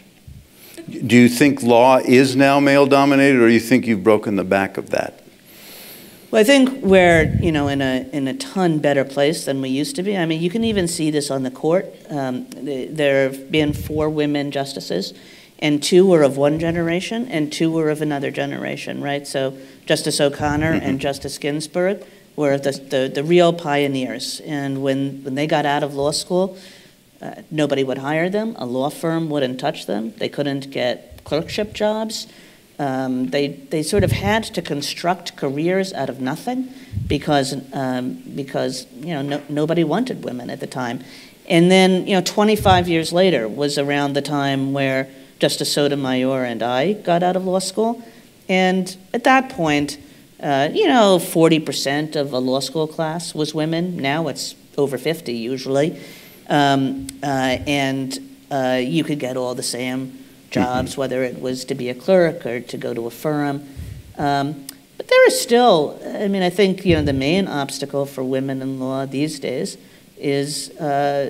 Do you think law is now male-dominated, or do you think you've broken the back of that? Well, I think we're you know in a in a ton better place than we used to be. I mean, you can even see this on the court. Um, there have been four women justices, and two were of one generation, and two were of another generation, right? So Justice O'Connor mm-hmm. and Justice Ginsburg were the, the, the real pioneers. And when, when they got out of law school, uh, nobody would hire them. A law firm wouldn't touch them. They couldn't get clerkship jobs. Um, they, they sort of had to construct careers out of nothing because, um, because you know, no, nobody wanted women at the time. And then, you know, twenty-five years later was around the time where Justice Sotomayor and I got out of law school. And at that point, uh, you know, forty percent of a law school class was women. Now it's over fifty usually. Um, uh, and uh, you could get all the same jobs, mm-hmm. whether it was to be a clerk or to go to a firm. Um, but there is still, I mean, I think, you know, the main obstacle for women in law these days is uh,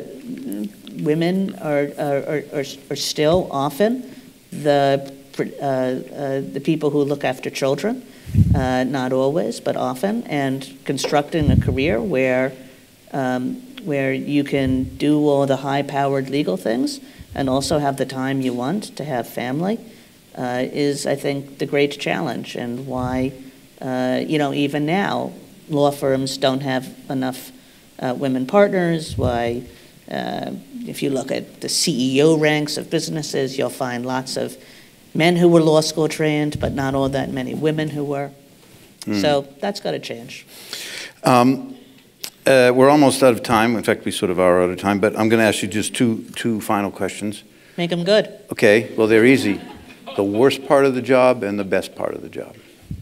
women are, are, are, are still often the Uh, uh, the people who look after children, uh, not always, but often, and constructing a career where um, where you can do all the high-powered legal things and also have the time you want to have family uh, is, I think, the great challenge, and why, uh, you know, even now, law firms don't have enough uh, women partners, why, uh, if you look at the C E O ranks of businesses, you'll find lots of men who were law school trained, but not all that many women who were. Mm. So that's got to change. Um, uh, we're almost out of time. In fact, we sort of are out of time, but I'm going to ask you just two, two final questions. Make them good. Okay, well, they're easy. The worst part of the job and the best part of the job.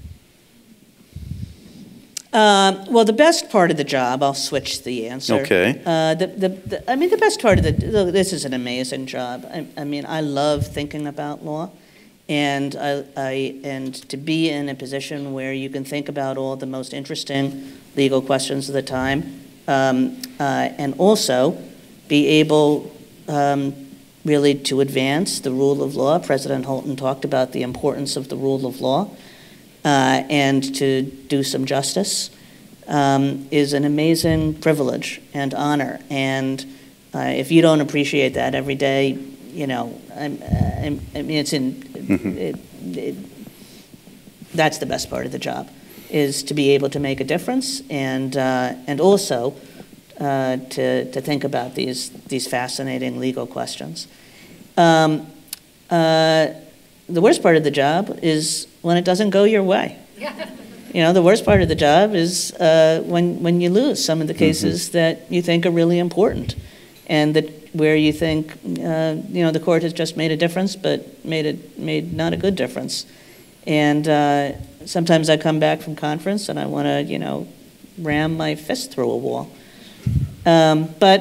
Uh, well, the best part of the job, I'll switch the answer. Okay. Uh, the, the, the, I mean, the best part of the, this is an amazing job. I, I mean, I love thinking about law. And I, I, and to be in a position where you can think about all the most interesting legal questions of the time, um, uh, and also be able um, really to advance the rule of law. President Holton talked about the importance of the rule of law, uh, and to do some justice um, is an amazing privilege and honor. And uh, if you don't appreciate that every day, you know, I'm, I'm, I mean, it's in, mm-hmm. it, it, that's the best part of the job, is to be able to make a difference, and uh, and also uh, to to think about these these fascinating legal questions. Um, uh, the worst part of the job is when it doesn't go your way. You know, the worst part of the job is uh, when when you lose some of the cases mm-hmm. that you think are really important, and that where you think, uh, you know, the court has just made a difference, but made it made not a good difference. And uh, sometimes I come back from conference and I want to, you know, ram my fist through a wall. Um, but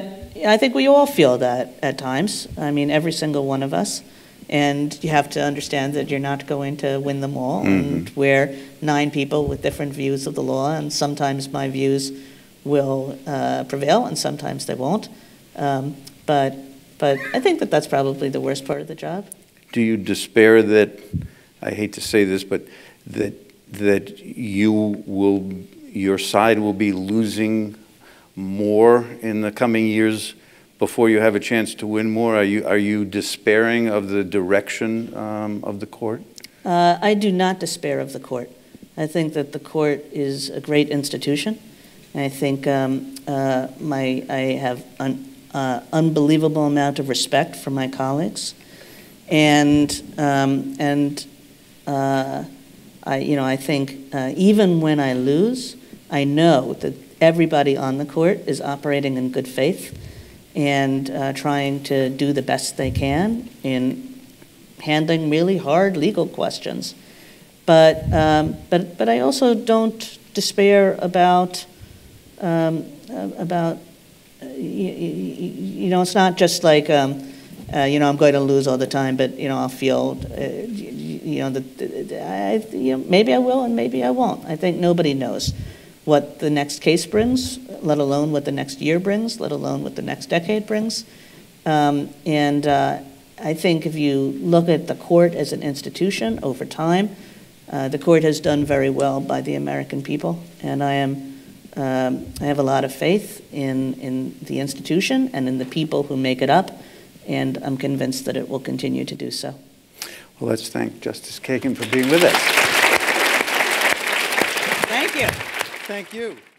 I think we all feel that at times. I mean, every single one of us. And you have to understand that you're not going to win them all. Mm-hmm. And we're nine people with different views of the law, and sometimes my views will uh, prevail, and sometimes they won't. Um, but, but I think that that's probably the worst part of the job. Do you despair that, I hate to say this, but that that you will, your side will be losing more in the coming years before you have a chance to win more? Are you, are you despairing of the direction um, of the court? Uh, I do not despair of the court. I think that the court is a great institution. I think um, uh, my, I have an uh, unbelievable amount of respect for my colleagues. And, um, and uh, I, you know, I think uh, even when I lose, I know that everybody on the court is operating in good faith and uh, trying to do the best they can in handling really hard legal questions. But, um, but, but I also don't despair about, um, about uh, you, you know, it's not just like, um, uh, you know, I'm going to lose all the time, but, you know, I'll feel, uh, you know, that I, you know, maybe I will and maybe I won't. I think nobody knows what the next case brings, let alone what the next year brings, let alone what the next decade brings. Um, and uh, I think if you look at the court as an institution over time, uh, the court has done very well by the American people, and I am um, I have a lot of faith in, in the institution and in the people who make it up, and I'm convinced that it will continue to do so. Well, let's thank Justice Kagan for being with us. Thank you. Thank you.